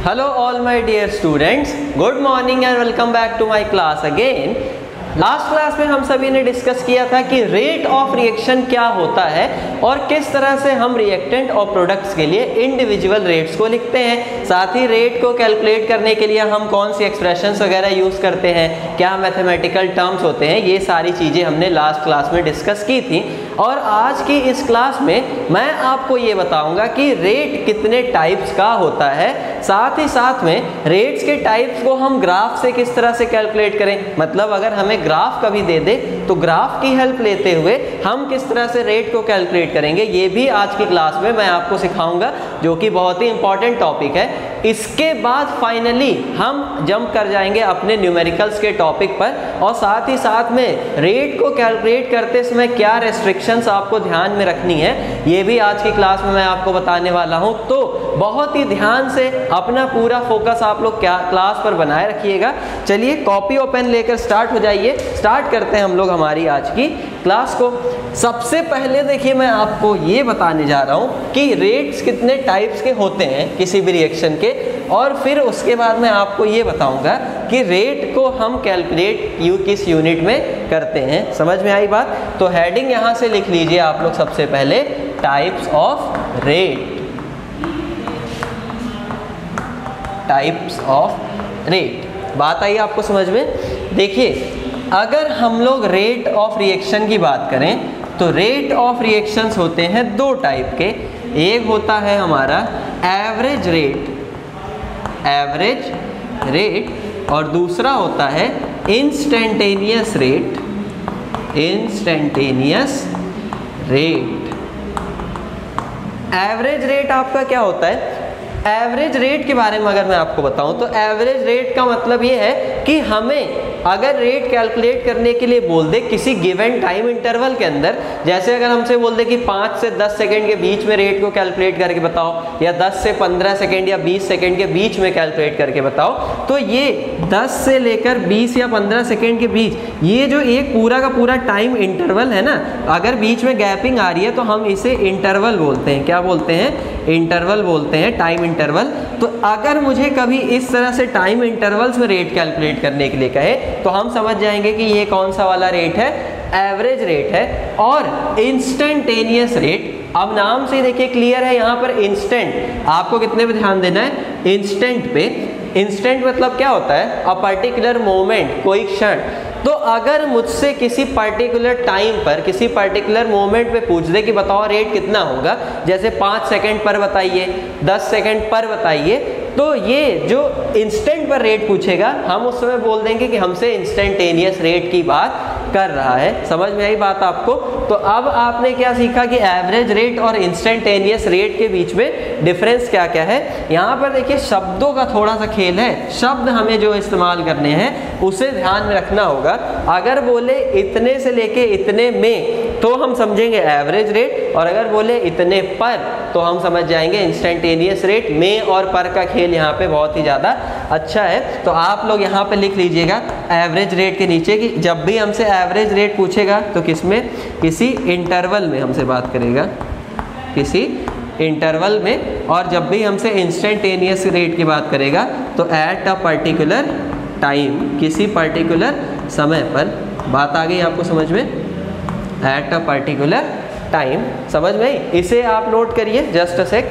Hello all my dear students, good morning and welcome back to my class again. Last class में हम सभी ने discuss किया था कि रेट ऑफ रिएक्शन क्या होता है और किस तरह से हम रिएक्टेंट और प्रोडक्ट्स के लिए इंडिविजुअल रेट्स को लिखते हैं। साथ ही रेट को कैलकुलेट करने के लिए हम कौन सी एक्सप्रेशंस वगैरह यूज़ करते हैं, क्या मैथमेटिकल टर्म्स होते हैं, ये सारी चीज़ें हमने लास्ट क्लास में डिस्कस की थी। और आज की इस क्लास में मैं आपको ये बताऊंगा कि रेट कितने टाइप्स का होता है, साथ ही साथ में रेट्स के टाइप्स को हम ग्राफ से किस तरह से कैलकुलेट करें। मतलब अगर हमें ग्राफ कभी दे दे तो ग्राफ की हेल्प लेते हुए हम किस तरह से रेट को कैलकुलेट करेंगे, ये भी आज की क्लास में मैं आपको सिखाऊंगा, जो कि बहुत ही इंपॉर्टेंट टॉपिक है। इसके बाद फाइनली हम जंप कर जाएंगे अपने न्यूमेरिकल्स के टॉपिक पर, और साथ ही साथ में रेट को कैलकुलेट करते समय क्या रेस्ट्रिक्शंस आपको ध्यान में रखनी है, ये भी आज की क्लास में मैं आपको बताने वाला हूं। तो बहुत ही ध्यान से अपना पूरा फोकस आप लोग क्या क्लास पर बनाए रखिएगा। चलिए कॉपी और पेन लेकर स्टार्ट हो जाइए। स्टार्ट करते हैं हम लोग हमारी आज की क्लास को। सबसे पहले देखिए मैं आपको ये बताने जा रहा हूँ कि रेट्स कितने टाइप्स के होते हैं किसी भी रिएक्शन के, और फिर उसके बाद मैं आपको ये बताऊंगा कि रेट को हम कैलकुलेट किस यूनिट में करते हैं। समझ में आई बात? तो हेडिंग यहाँ से लिख लीजिए आप लोग सबसे पहले, types of rate. Types of rate, बात आई आपको समझ में? देखिए अगर हम लोग रेट ऑफ रिएक्शन की बात करें तो रेट ऑफ रिएक्शंस होते हैं दो टाइप के। एक होता है हमारा एवरेज रेट, और दूसरा होता है इंस्टेंटेनियस रेट। एवरेज रेट आपका क्या होता है? एवरेज रेट के बारे में अगर मैं आपको बताऊं तो एवरेज रेट का मतलब ये है कि हमें अगर रेट कैलकुलेट करने के लिए बोल दे किसी गिवन टाइम इंटरवल के अंदर, जैसे अगर हमसे बोल दे कि 5 से 10 सेकंड के बीच में रेट को कैलकुलेट करके बताओ, या 10 से 15 सेकंड या 20 सेकंड के बीच में कैलकुलेट करके बताओ, तो ये 10 से लेकर 20 या 15 सेकंड के बीच ये जो एक पूरा का पूरा टाइम इंटरवल है ना, अगर बीच में गैपिंग आ रही है तो हम इसे इंटरवल बोलते हैं। क्या बोलते हैं? इंटरवल बोलते हैं, टाइम इंटरवल। तो अगर मुझे कभी इस तरह से टाइम इंटरवल्स में रेट कैलकुलेट करने के लिए कहे तो हम समझ जाएंगे कि ये कौन सा वाला रेट है, एवरेज रेट है। और इंस्टेंटेनियस रेट, अब नाम से देखिए क्लियर है, यहाँ पर इंस्टेंट, आपको कितने पे ध्यान देना है? इंस्टेंट पे। इंस्टेंट मतलब क्या होता है? अ पर्टिकुलर मोमेंट, कोई क्षण। तो अगर मुझसे किसी पर्टिकुलर टाइम पर, किसी पर्टिकुलर मोमेंट पे पूछ दे कि बताओ रेट कितना होगा, जैसे 5 सेकंड पर बताइए, 10 सेकंड पर बताइए, तो ये जो इंस्टेंट पर रेट पूछेगा हम उस समय बोल देंगे कि हमसे इंस्टेंटेनियस रेट की बात कर रहा है। समझ में आई बात आपको? तो अब आपने क्या सीखा कि एवरेज रेट और इंस्टेंटेनियस रेट के बीच में डिफरेंस क्या क्या है। यहाँ पर देखिए शब्दों का थोड़ा सा खेल है, शब्द हमें जो इस्तेमाल करने हैं उसे ध्यान में रखना होगा। अगर बोले इतने से लेके इतने में तो हम समझेंगे एवरेज रेट, और अगर बोले इतने पर तो हम समझ जाएंगे इंस्टेंटेनियस रेट। में और पर का खेल यहाँ पे बहुत ही ज़्यादा अच्छा है। तो आप लोग यहाँ पे लिख लीजिएगा एवरेज रेट के नीचे कि जब भी हमसे एवरेज रेट पूछेगा तो किसमें? किसी इंटरवल में हमसे बात करेगा, किसी इंटरवल में। और जब भी हमसे इंस्टेंटेनियस रेट की बात करेगा तो एट अ पर्टिकुलर टाइम, किसी पर्टिकुलर समय पर। बात आ गई आपको समझ में? एट अ पर्टिकुलर टाइम, समझ में आई? इसे आप नोट करिए, जस्ट अ सेक।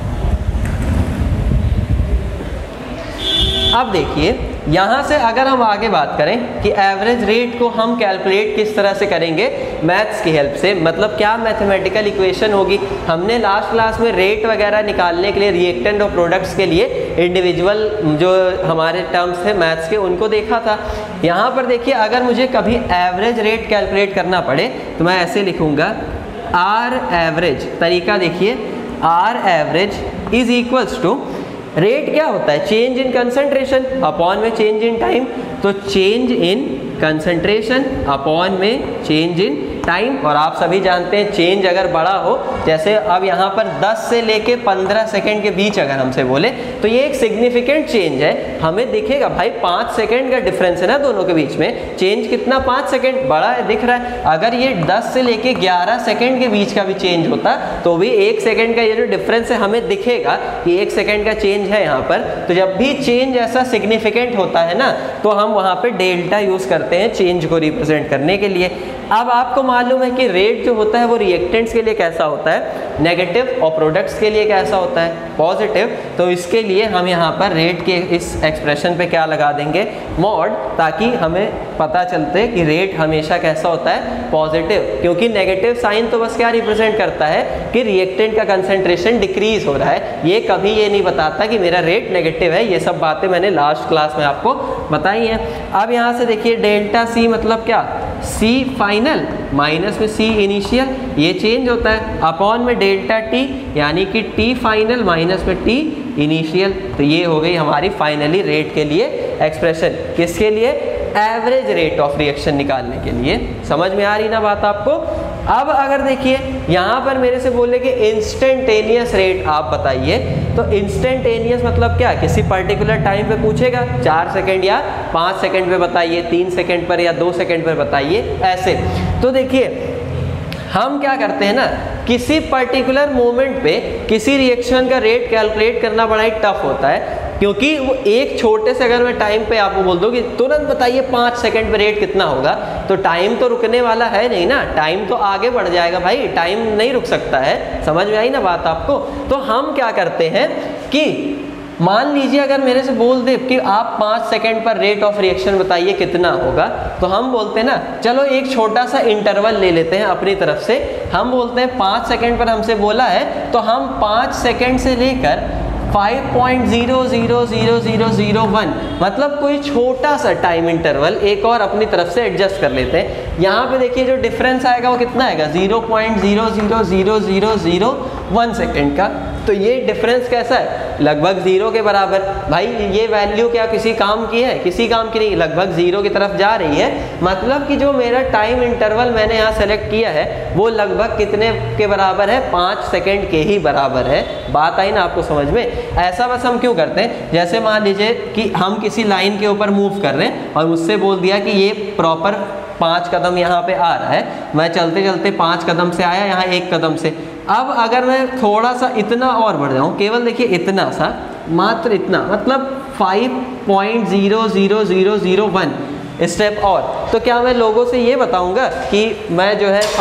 अब देखिए यहाँ से अगर हम आगे बात करें कि एवरेज रेट को हम कैलकुलेट किस तरह से करेंगे मैथ्स की हेल्प से, मतलब क्या मैथमेटिकल इक्वेशन होगी। हमने लास्ट क्लास में रेट वगैरह निकालने के लिए रिएक्टेंट और प्रोडक्ट्स के लिए इंडिविजुअल जो हमारे टर्म्स थे मैथ्स के उनको देखा था। यहाँ पर देखिए अगर मुझे कभी एवरेज रेट कैलकुलेट करना पड़े तो मैं ऐसे लिखूँगा, आर एवरेज। तरीका देखिए, R average is equals to, rate क्या होता है? चेंज इन कंसंट्रेशन अपॉन में चेंज इन टाइम। तो चेंज इन कंसंट्रेशन अपॉन में चेंज इन टाइम, और आप सभी जानते हैं चेंज अगर बड़ा हो, जैसे अब यहाँ पर 10 से लेके 15 सेकंड के बीच अगर हमसे बोले तो ये एक सिग्निफिकेंट चेंज है, हमें दिखेगा भाई 5 सेकंड का डिफरेंस है ना दोनों के बीच में, चेंज कितना 5 सेकंड बड़ा है, दिख रहा है। अगर ये 10 से लेके 11 सेकंड के बीच का भी चेंज होता तो भी 1 सेकंड का ये जो डिफरेंस है हमें दिखेगा कि 1 सेकंड का चेंज है यहाँ पर। तो जब भी चेंज ऐसा सिग्निफिकेंट होता है ना तो हम वहाँ पे डेल्टा यूज करते हैं चेंज को रिप्रेजेंट करने के लिए। अब आपको मालूम है कि रेट जो होता है वो रिएक्टेंट्स के लिए कैसा होता है नेगेटिव, और प्रोडक्ट्स के लिए कैसा होता है पॉजिटिव। तो इसके लिए हम यहाँ पर रेट के इस एक्सप्रेशन पे क्या लगा देंगे मॉड, ताकि हमें पता चलते कि रेट हमेशा कैसा होता है पॉजिटिव, क्योंकि नेगेटिव साइन तो बस क्या रिप्रेजेंट करता है कि रिएक्टेंट का कंसंट्रेशन डिक्रीज हो रहा है, ये कभी ये नहीं बताता कि मेरा रेट नेगेटिव है। ये सब बातें मैंने लास्ट क्लास में आपको बताई हैं। अब यहाँ से देखिए डेल्टा सी मतलब क्या, सी फाइनल माइनस में सी इनिशियल, ये चेंज होता है, अपॉन में डेल्टा टी यानी कि टी फाइनल माइनस में टी इनिशियल। तो ये हो गई हमारी फाइनली रेट के लिए एक्सप्रेशन, किसके लिए, एवरेज रेट ऑफ रिएक्शन निकालने के लिए। समझ में आ रही ना बात आपको। अब अगर देखिए यहाँ पर मेरे से बोले कि इंस्टेंटेनियस रेट आप बताइए, तो इंस्टेंटेनियस मतलब क्या, किसी पर्टिकुलर टाइम पे पूछेगा 4 सेकंड या 5 सेकंड पे बताइए, 3 सेकंड पर या 2 सेकंड पर बताइए, ऐसे। तो देखिए हम क्या करते हैं ना, किसी पर्टिकुलर मोमेंट पे किसी रिएक्शन का रेट कैलकुलेट करना बड़ा ही टफ होता है, क्योंकि वो एक छोटे से अगर मैं टाइम पे आपको बोल दूं कि तुरंत बताइए 5 सेकंड पे रेट कितना होगा, तो टाइम तो रुकने वाला है नहीं ना, टाइम तो आगे बढ़ जाएगा भाई, टाइम नहीं रुक सकता है। समझ में आई ना बात आपको। तो हम क्या करते हैं कि मान लीजिए अगर मेरे से बोल दे कि आप 5 सेकंड पर रेट ऑफ रिएक्शन बताइए कितना होगा, तो हम बोलते हैं ना चलो एक छोटा सा इंटरवल ले लेते हैं अपनी तरफ से। हम बोलते हैं 5 सेकंड पर हमसे बोला है, तो हम 5 सेकंड से लेकर 5.0000001 मतलब कोई छोटा सा टाइम इंटरवल एक और अपनी तरफ से एडजस्ट कर लेते हैं। यहाँ पे देखिए जो डिफरेंस आएगा वो कितना आएगा, 0.0000001 सेकेंड का। तो ये डिफरेंस कैसा है, लगभग 0 के बराबर। भाई ये वैल्यू क्या किसी काम की है, किसी काम की नहीं, लगभग 0 की तरफ जा रही है। मतलब कि जो मेरा टाइम इंटरवल मैंने यहाँ सेलेक्ट किया है वो लगभग कितने के बराबर है, 5 सेकंड के ही बराबर है। बात आई ना आपको समझ में। ऐसा बस हम क्यों करते हैं, जैसे मान लीजिए कि हम किसी लाइन के ऊपर मूव कर रहे हैं और मुझसे बोल दिया कि ये प्रॉपर 5 कदम यहाँ पे आ रहा है, मैं चलते चलते 5 कदम से आया यहाँ 1 कदम से। अब अगर मैं थोड़ा सा इतना और बढ़ जाऊँ, केवल देखिए इतना सा, मात्र इतना, मतलब 5.00001 स्टेप और, तो क्या मैं लोगों से ये बताऊंगा कि मैं जो है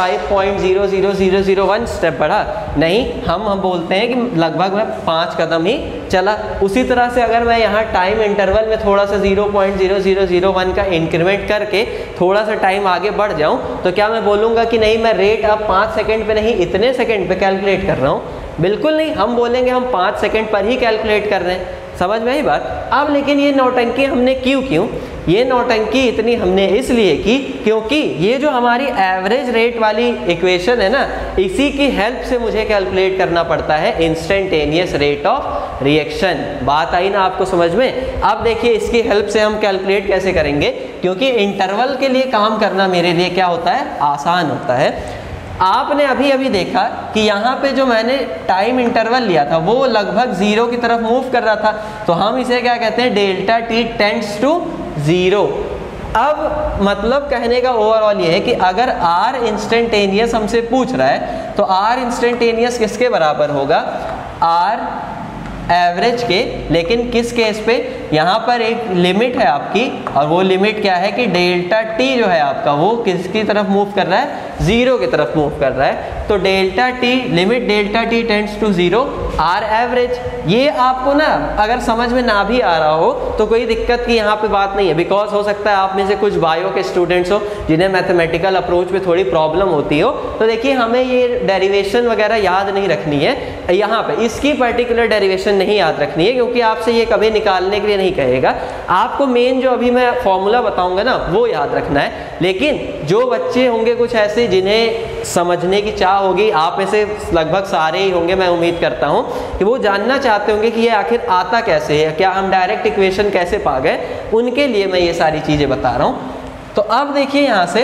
5.00001 स्टेप बढ़ा, नहीं। हम बोलते हैं कि लगभग मैं 5 कदम ही चला। उसी तरह से अगर मैं यहाँ टाइम इंटरवल में थोड़ा सा 0.0001 का इंक्रीमेंट करके थोड़ा सा टाइम आगे बढ़ जाऊँ, तो क्या मैं बोलूँगा कि नहीं मैं रेट अब 5 सेकंड पे नहीं इतने सेकंड पे कैलकुलेट कर रहा हूँ, बिल्कुल नहीं। हम बोलेंगे हम 5 सेकंड पर ही कैलकुलेट कर रहे हैं। समझ में आई बात। अब लेकिन ये नौटंकी हमने क्यों ये नौटंकी इतनी हमने इसलिए की क्योंकि ये जो हमारी एवरेज रेट वाली इक्वेशन है ना, इसी की हेल्प से मुझे कैलकुलेट करना पड़ता है इंस्टेंटेनियस रेट ऑफ रिएक्शन। बात आई ना आपको समझ में। अब देखिए इसकी हेल्प से हम कैलकुलेट कैसे करेंगे, क्योंकि इंटरवल के लिए काम करना मेरे लिए क्या होता है, आसान होता है। आपने अभी अभी देखा कि यहाँ पे जो मैंने टाइम इंटरवल लिया था वो लगभग 0 की तरफ मूव कर रहा था, तो हम इसे क्या कहते हैं, डेल्टा टी टेंड्स टू 0। अब मतलब कहने का ओवरऑल ये है कि अगर आर इंस्टेंटेनियस हमसे पूछ रहा है तो आर इंस्टेंटेनियस किसके बराबर होगा, आर एवरेज के। लेकिन किस केस पे, यहाँ पर एक लिमिट है आपकी, और वो लिमिट क्या है कि डेल्टा टी जो है आपका वो किसकी तरफ मूव कर रहा है, 0 की तरफ मूव कर रहा है। तो delta T, limit delta T tends to 0, R average. ये आपको ना अगर समझ में ना भी आ रहा हो तो कोई दिक्कत की यहाँ पे बात नहीं है, बिकॉज हो सकता है आप में से कुछ बायो के स्टूडेंट्स हो जिन्हें मैथमेटिकल अप्रोच में थोड़ी प्रॉब्लम होती हो। तो देखिए हमें ये डेरिवेशन वगैरह याद नहीं रखनी है, यहाँ पे इसकी पर्टिकुलर डेरिवेशन नहीं याद रखनी है, क्योंकि आपसे ये कभी निकालने के लिए नहीं कहेगा। आपको मेन जो अभी मैं फॉर्मूला बताऊंगा ना वो याद रखना है। लेकिन जो बच्चे होंगे कुछ ऐसे जिन्हें समझने की चाह होगी, आप में से लगभग सारे ही होंगे, मैं उम्मीद करता हूं कि वो जानना चाहते होंगे कि ये आखिर आता कैसे है, क्या हम डायरेक्ट इक्वेशन कैसे पा गए, उनके लिए मैं ये सारी चीजें बता रहा हूं। तो अब देखिए यहाँ से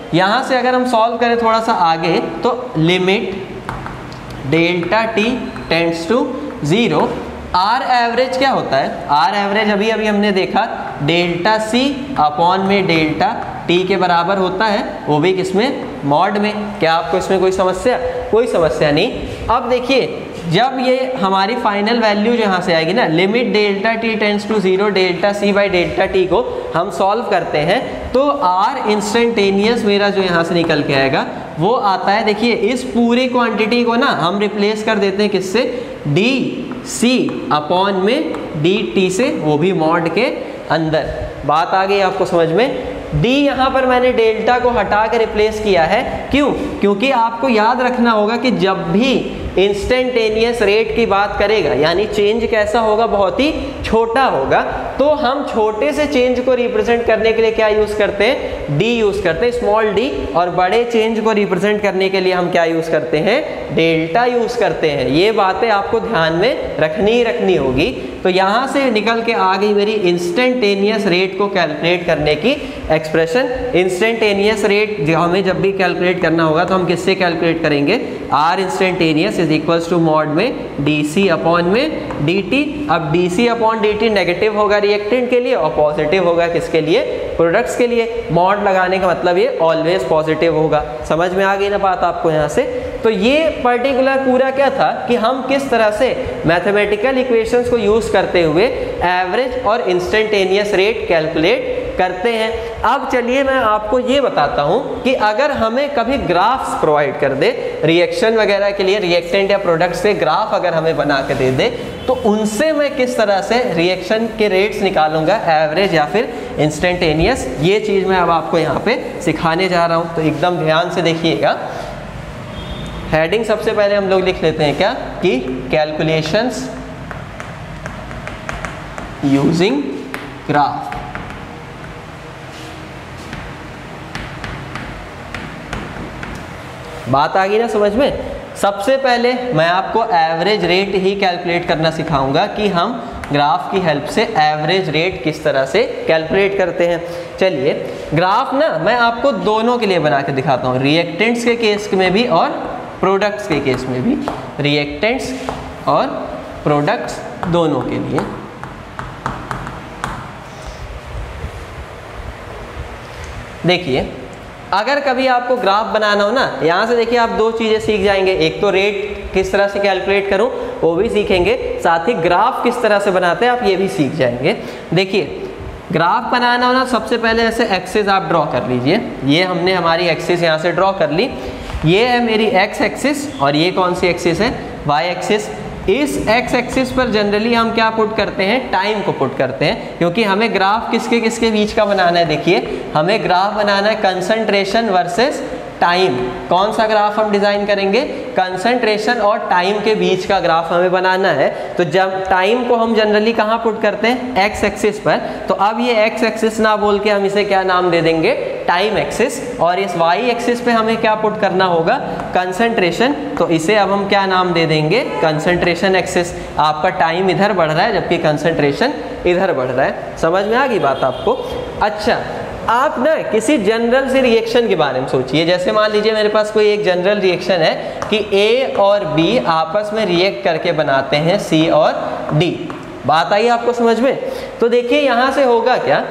यहाँ से अगर हम सॉल्व करें थोड़ा सा आगे, तो limit delta T tends to 0, R average क्या होता है, आर एवरेज अभी अभी हमने देखा डेल्टा सी अपॉन में डेल्टा टी के बराबर होता है, वो भी किसमें, मॉड में। क्या आपको इसमें कोई समस्या, कोई समस्या नहीं। अब देखिए जब ये हमारी फाइनल वैल्यू जो यहाँ से आएगी ना, limit delta T tends to 0 delta C by delta T को हम सॉल्व करते हैं, तो आर इंस्टेंटेनियस मेरा जो यहाँ से निकल के आएगा वो आता है, देखिए इस पूरी क्वांटिटी को ना हम रिप्लेस कर देते हैं किससे, डी सी अपॉन में डी टी से, वो भी मॉड के अंदर। बात आ गई आपको समझ में। D यहाँ पर मैंने डेल्टा को हटा कर रिप्लेस किया है, क्यों, क्योंकि आपको याद रखना होगा कि जब भी इंस्टेंटेनियस रेट की बात करेगा, यानी चेंज कैसा होगा, बहुत ही छोटा होगा, तो हम छोटे से चेंज को रिप्रेजेंट करने के लिए क्या यूज करते हैं, D यूज करते हैं, स्मॉल d, और बड़े चेंज को रिप्रेजेंट करने के लिए हम क्या यूज करते हैं, डेल्टा यूज करते हैं। ये बातें आपको ध्यान में रखनी ही रखनी होगी। तो यहाँ से निकल के आ गई मेरी इंस्टेंटेनियस रेट को कैलकुलेट करने की एक्सप्रेशन। इंस्टेंटेनियस रेट हमें जब भी कैलकुलेट करना होगा तो हम किससे कैलकुलेट करेंगे, R instantaneous is equals to mod में डी सी अपॉन में डी टी। अब D C upon D T negative होगा रिएक्टेंट के लिए और पॉजिटिव होगा किसके लिए, प्रोडक्ट्स के लिए। मॉड लगाने का मतलब ये ऑलवेज पॉजिटिव होगा। समझ में आ गई ना बात आपको यहाँ से। तो ये पर्टिकुलर पूरा क्या था कि हम किस तरह से मैथमेटिकल इक्वेशंस को यूज करते हुए एवरेज और इंस्टेंटेनियस रेट कैलकुलेट करते हैं। अब चलिए मैं आपको ये बताता हूं कि अगर हमें कभी ग्राफ्स प्रोवाइड कर दे रिएक्शन वगैरह के लिए, रिएक्टेंट या प्रोडक्ट्स के ग्राफ अगर हमें बना के दे दे, तो उनसे मैं किस तरह से रिएक्शन के रेट्स निकालूंगा, एवरेज या फिर इंस्टेंटेनियस। ये चीज़ मैं अब आपको यहाँ पे सिखाने जा रहा हूँ, तो एकदम ध्यान से देखिएगा। हेडिंग सबसे पहले हम लोग लिख लेते हैं क्या, कि कैलकुलेशंस यूजिंग ग्राफ। बात आ गई ना समझ में। सबसे पहले मैं आपको एवरेज रेट ही कैलकुलेट करना सिखाऊंगा कि हम ग्राफ की हेल्प से एवरेज रेट किस तरह से कैलकुलेट करते हैं। चलिए ग्राफ ना मैं आपको दोनों के लिए बना के दिखाता हूँ, रिएक्टेंट्स के केस में भी और प्रोडक्ट्स के केस में भी, रिएक्टेंट्स और प्रोडक्ट्स दोनों के लिए। देखिए अगर कभी आपको ग्राफ बनाना हो ना, यहाँ से देखिए आप दो चीज़ें सीख जाएंगे, एक तो रेट किस तरह से कैलकुलेट करूँ वो भी सीखेंगे, साथ ही ग्राफ किस तरह से बनाते हैं आप ये भी सीख जाएंगे। देखिए ग्राफ बनाना हो ना, सबसे पहले ऐसे एक्सिस आप ड्रॉ कर लीजिए। ये हमने हमारी एक्सिस यहाँ से ड्रॉ कर ली, ये है मेरी एक्स एक्सिस और ये कौन सी एक्सिस है, वाई एक्सिस। इस एक्स एक्सिस पर जनरली हम क्या पुट करते हैं, टाइम को पुट करते हैं, क्योंकि हमें ग्राफ किसके किसके बीच का बनाना है। देखिए हमें ग्राफ बनाना है कंसंट्रेशन वर्सेस टाइम। कौन सा ग्राफ हम डिजाइन करेंगे, कंसंट्रेशन और टाइम के बीच का ग्राफ हमें बनाना है। तो जब टाइम को हम जनरली कहाँ पुट करते हैं, एक्स एक्सिस पर। तो अब ये एक्स एक्सिस ना बोल के हम इसे क्या नाम दे देंगे, टाइम एक्सिस। और इस वाई एक्सिस पे हमें क्या पुट करना होगा, कंसंट्रेशन। तो इसे अब हम क्या नाम दे देंगे, कंसंट्रेशन एक्सिस। आपका टाइम इधर बढ़ रहा है जबकि कंसंट्रेशन इधर बढ़ रहा है। समझ में आ गई बात आपको। अच्छा आप ना किसी जनरल से रिएक्शन के बारे में सोचिए। जैसे मान लीजिए मेरे पास कोई एक जनरल रिएक्शन है कि ए और बी आपस में रिएक्ट करके बनाते हैं सी और डी। बात आई आपको समझ में। तो देखिए यहाँ से होगा क्या,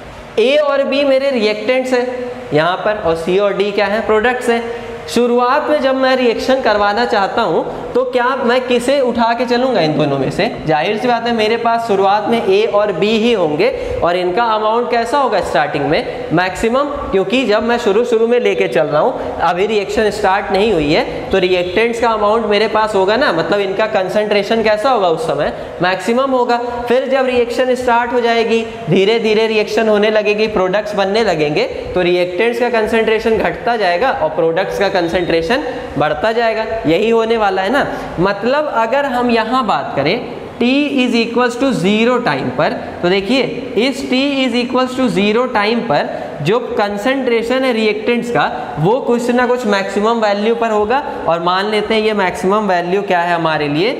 ए और बी मेरे रिएक्टेंट्स हैं यहाँ पर, और सी और डी क्या है, प्रोडक्ट्स हैं। शुरुआत में जब मैं रिएक्शन करवाना चाहता हूं तो क्या मैं किसे उठा के चलूंगा, इन दोनों में से। जाहिर सी बात है मेरे पास शुरुआत में ए और बी ही होंगे और इनका अमाउंट कैसा होगा स्टार्टिंग में, मैक्सिमम। क्योंकि जब मैं शुरू में लेके चल रहा हूं, अभी रिएक्शन स्टार्ट नहीं हुई है, तो रिएक्टेंट्स का अमाउंट मेरे पास होगा ना, मतलब इनका कंसंट्रेशन कैसा होगा उस समय, मैक्सिमम होगा। फिर जब रिएक्शन स्टार्ट हो जाएगी, धीरे धीरे रिएक्शन होने लगेगी, प्रोडक्ट्स बनने लगेंगे, तो रिएक्टेंट्स का कंसंट्रेशन घटता जाएगा और प्रोडक्ट्स का कंसंट्रेशन बढ़ता जाएगा। यही होने वाला है ना। मतलब अगर हम यहां बात करें t is equals to 0 time पर, तो देखिए इस t is equals to 0 time पर जो कंसंट्रेशन है रिएक्टेंट्स का वो कुछ ना कुछ मैक्सिमम वैल्यू पर होगा। और मान लेते हैं ये मैक्सिमम वैल्यू क्या है हमारे लिए,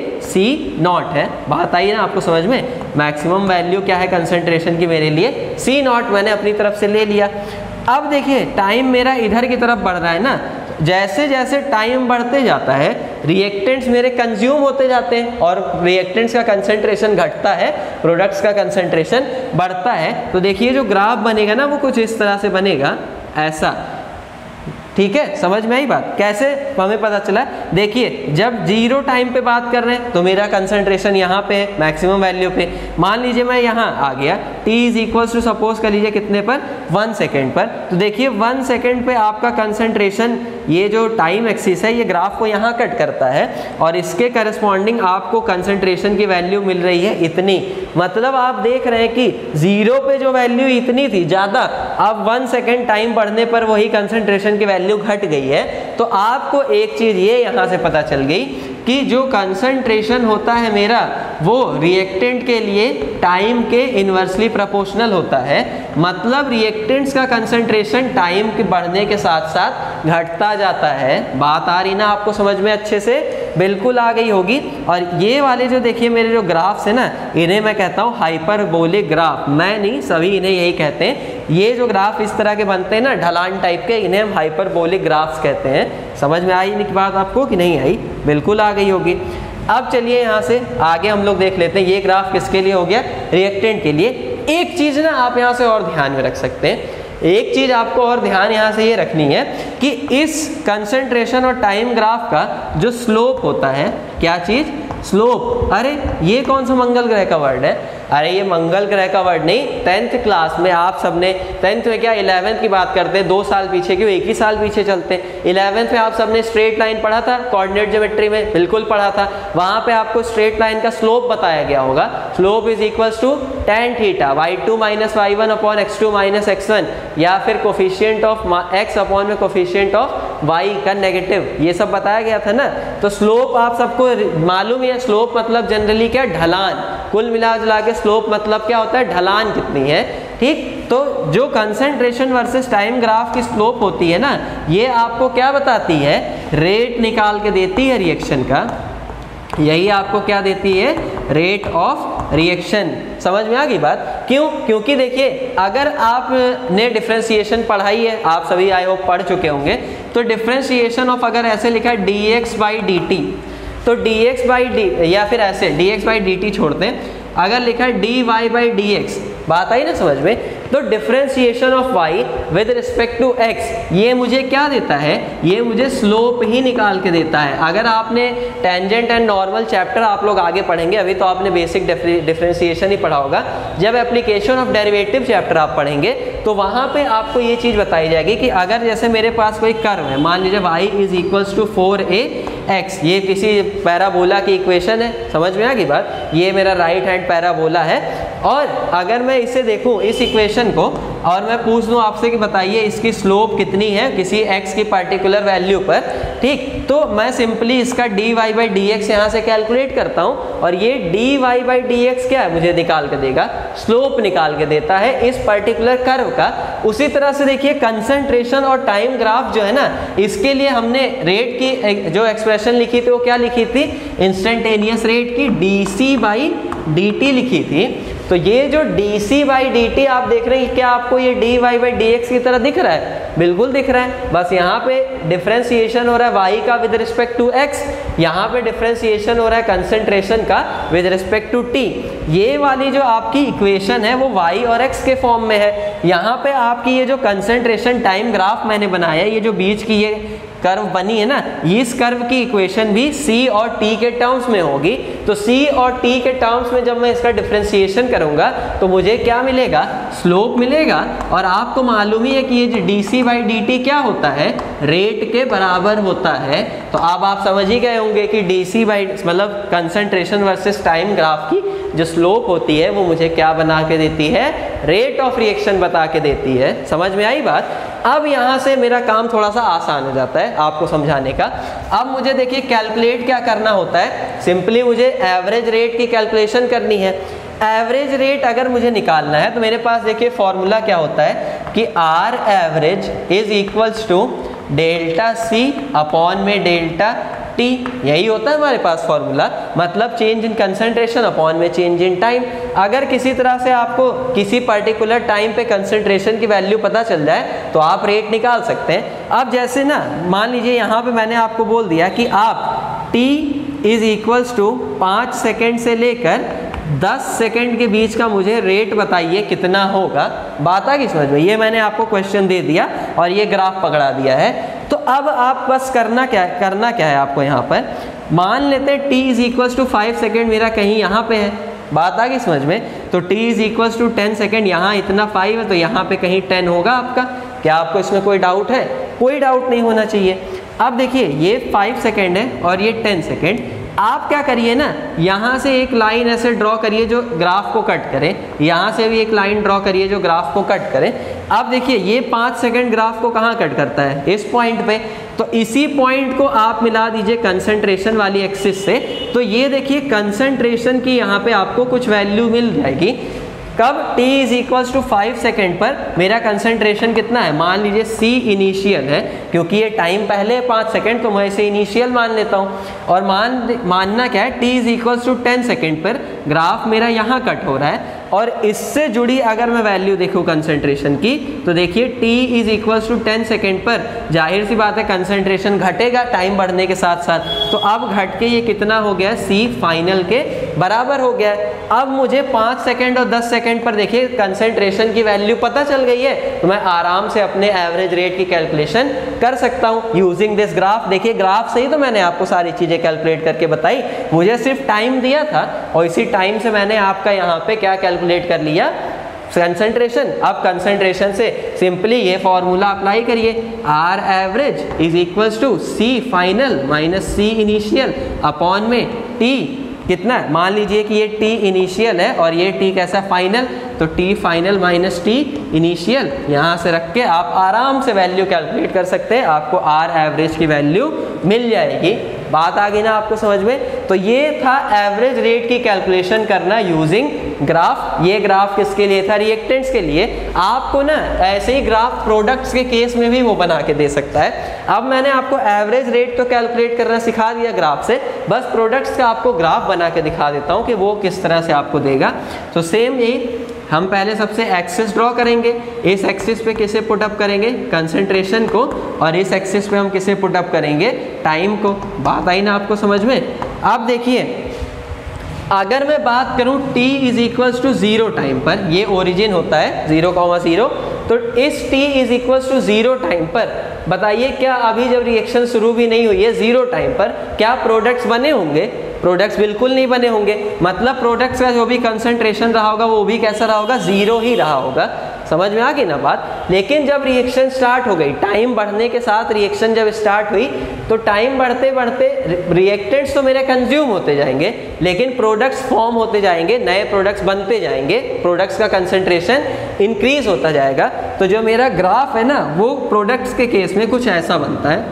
C0 है। बात आई ना आपको समझ में। मैक्सिमम वैल्यू क्या है कंसंट्रेशन की मेरे लिए, C0 मैंने अपनी तरफ से ले लिया। अब देखिए टाइम मेरा इधर की तरफ बढ़ रहा है ना, जैसे जैसे टाइम बढ़ते जाता है रिएक्टेंट्स मेरे कंज्यूम होते जाते हैं और रिएक्टेंट्स का कंसंट्रेशन घटता है, प्रोडक्ट्स का कंसंट्रेशन बढ़ता है। तो देखिए जो ग्राफ बनेगा ना वो कुछ इस तरह से बनेगा, ऐसा। ठीक है, समझ में आई बात? कैसे हमें पता चला? देखिए जब जीरो टाइम पे बात कर रहे हैं तो मेरा कंसंट्रेशन यहाँ पे है मैक्सिमम वैल्यू पे। मान लीजिए मैं यहाँ आ गया, t is equals to suppose कर लीजिए कितने पर, 1 सेकेंड पर। तो देखिए 1 सेकेंड पे आपका कंसंट्रेशन, ये जो टाइम एक्सिस है ये ग्राफ को यहाँ कट करता है और इसके करस्पॉन्डिंग आपको कंसंट्रेशन की वैल्यू मिल रही है इतनी। मतलब आप देख रहे हैं कि जीरो पे जो वैल्यू इतनी थी ज़्यादा, अब 1 सेकेंड टाइम बढ़ने पर वही कंसंट्रेशन की वैल्यू घट गई है। तो आपको एक चीज़ ये यहाँ से पता चल गई कि जो कंसंट्रेशन होता है मेरा वो रिएक्टेंट के लिए टाइम के इन्वर्सली प्रोपोर्शनल होता है। मतलब रिएक्टेंट्स का कंसंट्रेशन टाइम के बढ़ने के साथ साथ घटता जाता है। बात आ रही ना आपको समझ में? अच्छे से बिल्कुल आ गई होगी। और ये वाले जो देखिए मेरे जो ग्राफ्स है ना, इन्हें मैं कहता हूँ हाइपरबोलिक ग्राफ। मैं नहीं, सभी इन्हें यही कहते हैं। ये जो ग्राफ इस तरह के बनते हैं ना ढलान टाइप के, इन्हें हम हाइपरबोलिक ग्राफ्स कहते हैं। समझ में आई नहीं बात आपको कि नहीं आई? बिल्कुल आ गई होगी। अब चलिए यहाँ से आगे हम लोग देख लेते हैं। ये ग्राफ किसके लिए हो गया? रिएक्टेंट के लिए। एक चीज़ ना आप यहाँ से और ध्यान में रख सकते हैं, एक चीज़ आपको और ध्यान यहाँ से ये रखनी है कि इस कंसंट्रेशन और टाइम ग्राफ का जो स्लोप होता है, क्या चीज़? स्लोप। अरे ये कौन सा मंगल ग्रह का वर्ड है? अरे ये मंगल ग्रह का वर्ड नहीं। 10th क्लास में आप सबने, 10th में क्या 11th की बात करते हैं, 2 साल पीछे क्यों, एक ही साल पीछे चलते हैं। 11th में आप सबने स्ट्रेट लाइन पढ़ा था, कोऑर्डिनेट ज्योमेट्री में बिल्कुल पढ़ा था। वहाँ पे आपको स्ट्रेट लाइन का स्लोप बताया गया होगा। Slope is equals to tan theta y2 minus y1 upon x2 minus x1, या फिर कोफिशिएंट ऑफ x अपॉन में कोफिशिएंट ऑफ y का नेगेटिव, ये सब बताया गया था ना। तो स्लोप आप सबको मालूम है, स्लोप मतलब जनरली क्या? ढलान। कुल मिला जुला के स्लोप मतलब क्या होता है? ढलान कितनी है। ठीक, तो जो कंसंट्रेशन वर्सेस टाइम ग्राफ की स्लोप होती है ना, ये आपको क्या बताती है? रेट निकाल के देती है रिएक्शन का। यही आपको क्या देती है? Rate of reaction. समझ में आ गई बात? क्यों? क्योंकि देखिए अगर आपने डिफरेंशिएशन पढ़ाई है, आप सभी आई होप पढ़ चुके होंगे, तो डिफरेंशिएशन ऑफ अगर ऐसे लिखा है dx बाई dt, तो dx बाई डी, या फिर ऐसे dx बाई dt छोड़ते हैं, अगर लिखा है dy बाई dx, बात आई ना समझ में? तो differentiation of y with respect to x, ये मुझे क्या देता है? ये मुझे स्लोप ही निकाल के देता है। अगर आपने टेंजेंट एंड नॉर्मल चैप्टर आप लोग आगे पढ़ेंगे, अभी तो आपने बेसिक डिफरेंशिएशन ही पढ़ा होगा। जब एप्लीकेशन ऑफ डेरिवेटिव चैप्टर आप पढ़ेंगे तो वहाँ पे आपको ये चीज़ बताई जाएगी कि अगर जैसे मेरे पास कोई कर्व है, मान लीजिए y is equals to 4ax, ये किसी पैराबोला की इक्वेशन है। समझ में आ गई बात? ये मेरा राइट हैंड पैराबोला है, और अगर मैं इसे देखूं इस इक्वेशन को और मैं पूछ दूं आपसे कि बताइए इसकी स्लोप कितनी है किसी x की पर्टिकुलर वैल्यू पर, ठीक, तो मैं सिंपली इसका dy बाई dx यहाँ से कैलकुलेट करता हूँ, और ये dy बाई dx क्या है? मुझे निकाल के देगा, स्लोप निकाल के देता है इस पर्टिकुलर कर्व का। उसी तरह से देखिए कंसंट्रेशन और टाइम ग्राफ जो है ना, इसके लिए हमने रेट की जो एक्सप्रेशन लिखी थी वो क्या लिखी थी? इंस्टेंटेनियस रेट की dc बाई dt लिखी थी। तो ये जो dc बाई dt आप देख रहे हैं, क्या आपको ये dy बाई dx की तरह दिख रहा है? बिल्कुल दिख रहा है। बस यहाँ पे डिफरेंशिएशन हो रहा है y का विद रिस्पेक्ट टू x, यहाँ पे डिफरेंशिएशन हो रहा है कंसंट्रेशन का विद रिस्पेक्ट टू t। ये वाली जो आपकी इक्वेशन है वो y और x के फॉर्म में है। यहाँ पे आपकी ये जो कंसंट्रेशन टाइम ग्राफ मैंने बनाया है, ये जो बीच की ये कर्व बनी है ना, इस कर्व की इक्वेशन भी c और t के टर्म्स में होगी। तो c और t के टर्म्स में जब मैं इसका डिफरेंशिएशन करूंगा तो मुझे क्या मिलेगा? स्लोप मिलेगा। और आपको मालूम ही है कि ये जो dc बाई dt क्या होता है? रेट के बराबर होता है। तो अब आप समझ ही गए होंगे कि dc बाई मतलब कंसंट्रेशन वर्सेस टाइम ग्राफ की जो स्लोप होती है वो मुझे क्या बना के देती है? रेट ऑफ रिएक्शन बता के देती है। समझ में आई बात? अब यहाँ से मेरा काम थोड़ा सा आसान हो जाता है आपको समझाने का। अब मुझे देखिए कैलकुलेट क्या करना होता है? सिंपली मुझे एवरेज रेट की कैलकुलेशन करनी है। एवरेज रेट अगर मुझे निकालना है तो मेरे पास देखिए फॉर्मूला क्या होता है कि r average is equals to delta C upon में डेल्टा टी, यही होता है हमारे पास फॉर्मूला, मतलब चेंज इन कंसंट्रेशन अपॉन में चेंज इन टाइम। अगर किसी तरह से आपको किसी पर्टिकुलर टाइम पे कंसंट्रेशन की वैल्यू पता चल जाए तो आप रेट निकाल सकते हैं। अब जैसे ना मान लीजिए यहाँ पे मैंने आपको बोल दिया कि आप t is equals to 5 second से लेकर 10 सेकेंड के बीच का मुझे रेट बताइए कितना होगा। बात आ गई समझ में? ये मैंने आपको क्वेश्चन दे दिया और ये ग्राफ पकड़ा दिया है। तो अब आप बस करना क्या है आपको यहाँ पर, मान लेते हैं t is equals to 5 second मेरा कहीं यहाँ पे है। बात आ गई समझ में? तो t is equals to 10 second, यहाँ इतना 5 है तो यहाँ पे कहीं 10 होगा आपका। क्या आपको इसमें कोई डाउट है? कोई डाउट नहीं होना चाहिए। अब देखिए ये 5 सेकेंड है और ये 10 सेकेंड। आप क्या करिए ना, यहाँ से एक लाइन ऐसे ड्रॉ करिए जो ग्राफ को कट करे, यहाँ से भी एक लाइन ड्रॉ करिए जो ग्राफ को कट करे। अब देखिए ये 5 सेकेंड ग्राफ को कहाँ कट करता है? इस पॉइंट पे। तो इसी पॉइंट को आप मिला दीजिए कंसंट्रेशन वाली एक्सिस से, तो ये देखिए कंसंट्रेशन की यहाँ पे आपको कुछ वैल्यू मिल जाएगी। कब? t is equals to 5 second पर मेरा कंसंट्रेशन कितना है? मान लीजिए c इनिशियल है, क्योंकि ये टाइम पहले है 5 सेकेंड तो मैं इसे इनिशियल मान लेता हूँ। और मानना क्या है? t is equals to 10 second पर ग्राफ मेरा यहाँ कट हो रहा है और इससे जुड़ी अगर मैं वैल्यू देखूँ कंसंट्रेशन की, तो देखिए t is equals to 10 second पर जाहिर सी बात है कंसंट्रेशन घटेगा टाइम बढ़ने के साथ साथ। तो अब घट के ये कितना हो गया? c फाइनल के बराबर हो गया है। अब मुझे 5 सेकेंड और 10 सेकेंड पर देखिए कंसंट्रेशन की वैल्यू पता चल गई है, तो मैं आराम से अपने एवरेज रेट की कैलकुलेशन कर सकता हूँ यूजिंग दिस ग्राफ। देखिए ग्राफ से ही तो मैंने आपको सारी चीज़ें कैलकुलेट करके बताई, मुझे सिर्फ टाइम दिया था और इसी टाइम से मैंने आपका यहाँ पे क्या कैलकुलेट कर लिया? कंसंट्रेशन। अब कंसंट्रेशन से सिंपली ये फॉर्मूला अप्लाई करिए, r average is equals to c final minus c initial upon में टी कितना है? मान लीजिए कि ये t इनिशियल है और ये t कैसा? फाइनल। तो t final minus t initial, यहाँ से रख के आप आराम से वैल्यू कैलकुलेट कर सकते हैं, आपको r एवरेज की वैल्यू मिल जाएगी। बात आ गई ना आपको समझ में? तो ये था एवरेज रेट की कैलकुलेशन करना यूजिंग ग्राफ। ये ग्राफ किसके लिए था? रिएक्टेंट्स के लिए। आपको ना ऐसे ही ग्राफ प्रोडक्ट्स के केस में भी वो बना के दे सकता है। अब मैंने आपको एवरेज रेट तो कैलकुलेट करना सिखा दिया ग्राफ से, बस प्रोडक्ट्स का आपको ग्राफ बना के दिखा देता हूँ कि वो किस तरह से आपको देगा। तो सेम यही, हम पहले सबसे एक्सिस ड्रॉ करेंगे, इस एक्सिस पे किसे पुट अप करेंगे? कंसंट्रेशन को, और इस एक्सिस पे हम किसे पुट अप करेंगे? टाइम को। बात आई ना आपको समझ में? अब देखिए अगर मैं बात करूं t is equals to 0 time पर, ये ओरिजिन होता है 0,0, तो इस t is equals to 0 time पर बताइए क्या अभी जब रिएक्शन शुरू भी नहीं हुई है 0 टाइम पर, क्या प्रोडक्ट्स बने होंगे? प्रोडक्ट्स बिल्कुल नहीं बने होंगे। मतलब प्रोडक्ट्स का जो भी कंसंट्रेशन रहा होगा वो भी कैसा रहा होगा? 0 ही रहा होगा। समझ में आ गई ना बात? लेकिन जब रिएक्शन स्टार्ट हो गई, टाइम बढ़ने के साथ रिएक्शन जब स्टार्ट हुई, तो टाइम बढ़ते बढ़ते रिएक्टेंट्स तो मेरे कंज्यूम होते जाएंगे, लेकिन प्रोडक्ट्स फॉर्म होते जाएंगे, नए प्रोडक्ट्स बनते जाएंगे, प्रोडक्ट्स का कंसंट्रेशन इंक्रीज होता जाएगा। तो जो मेरा ग्राफ है ना वो प्रोडक्ट्स के केस में कुछ ऐसा बनता है,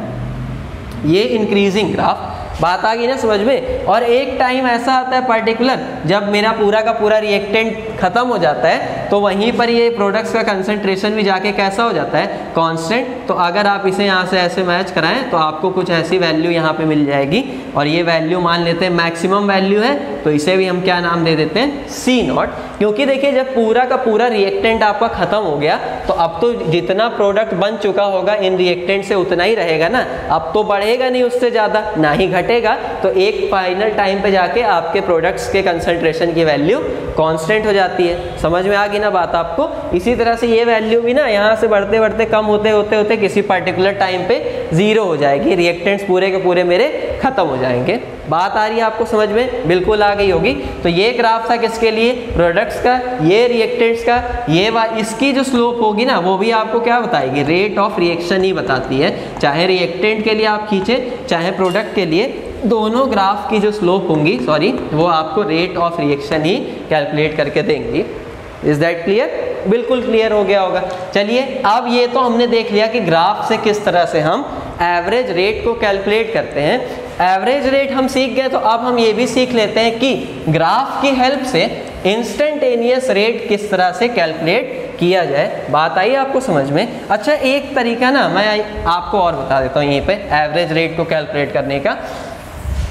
ये इंक्रीजिंग ग्राफ। बात आ गई ना समझ में? और एक टाइम ऐसा आता है पर्टिकुलर जब मेरा पूरा का पूरा रिएक्टेंट खत्म हो जाता है, तो वहीं पर ये प्रोडक्ट्स का कंसंट्रेशन भी जाके कैसा हो जाता है? कांस्टेंट। तो अगर आप इसे यहाँ से ऐसे मैच कराएं तो आपको कुछ ऐसी वैल्यू यहाँ पे मिल जाएगी, और ये वैल्यू मान लेते हैं मैक्सिमम वैल्यू है, तो इसे भी हम क्या नाम दे देते हैं? C0। क्योंकि देखिए जब पूरा का पूरा रिएक्टेंट आपका खत्म हो गया तो अब तो जितना प्रोडक्ट बन चुका होगा इन रिएक्टेंट से उतना ही रहेगा ना, अब तो बढ़ेगा नहीं उससे ज़्यादा, ना ही घटेगा। तो एक फाइनल टाइम पे जाके आपके प्रोडक्ट्स के कंसंट्रेशन की वैल्यू कांस्टेंट हो जाती है। समझ में आ गई ना बात आपको? इसी तरह से ये वैल्यू भी ना यहाँ से बढ़ते बढ़ते कम होते होते होते किसी पर्टिकुलर टाइम पे 0 हो जाएगी, रिएक्टेंट्स पूरे के पूरे मेरे खत्म हो जाएंगे। बात आ रही है आपको समझ में? बिल्कुल आ गई होगी। तो ये ग्राफ था किसके लिए? प्रोडक्ट्स का, ये रिएक्टेंट्स का। ये इसकी जो स्लोप होगी ना वो भी आपको क्या बताएगी? रेट ऑफ रिएक्शन ही बताती है। चाहे रिएक्टेंट के लिए आप खींचे चाहे प्रोडक्ट के लिए, दोनों ग्राफ की जो स्लोप होंगी वो आपको रेट ऑफ रिएक्शन ही कैलकुलेट करके देंगी। Is that clear? बिल्कुल क्लियर हो गया होगा। चलिए अब ये तो हमने देख लिया कि ग्राफ से किस तरह से हम एवरेज रेट को कैलकुलेट करते हैं। एवरेज रेट हम सीख गए, तो अब हम ये भी सीख लेते हैं कि ग्राफ की हेल्प से इंस्टेंटेनियस रेट किस तरह से कैलकुलेट किया जाए। बात आई आपको समझ में? अच्छा एक तरीका ना मैं आपको और बता देता हूँ यहीं पे एवरेज रेट को कैलकुलेट करने का।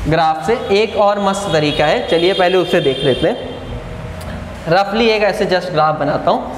ग्राफ से एक और मस्त तरीका है, चलिए पहले उसे देख लेते हैं। रफली एक ऐसे जस्ट ग्राफ बनाता हूँ।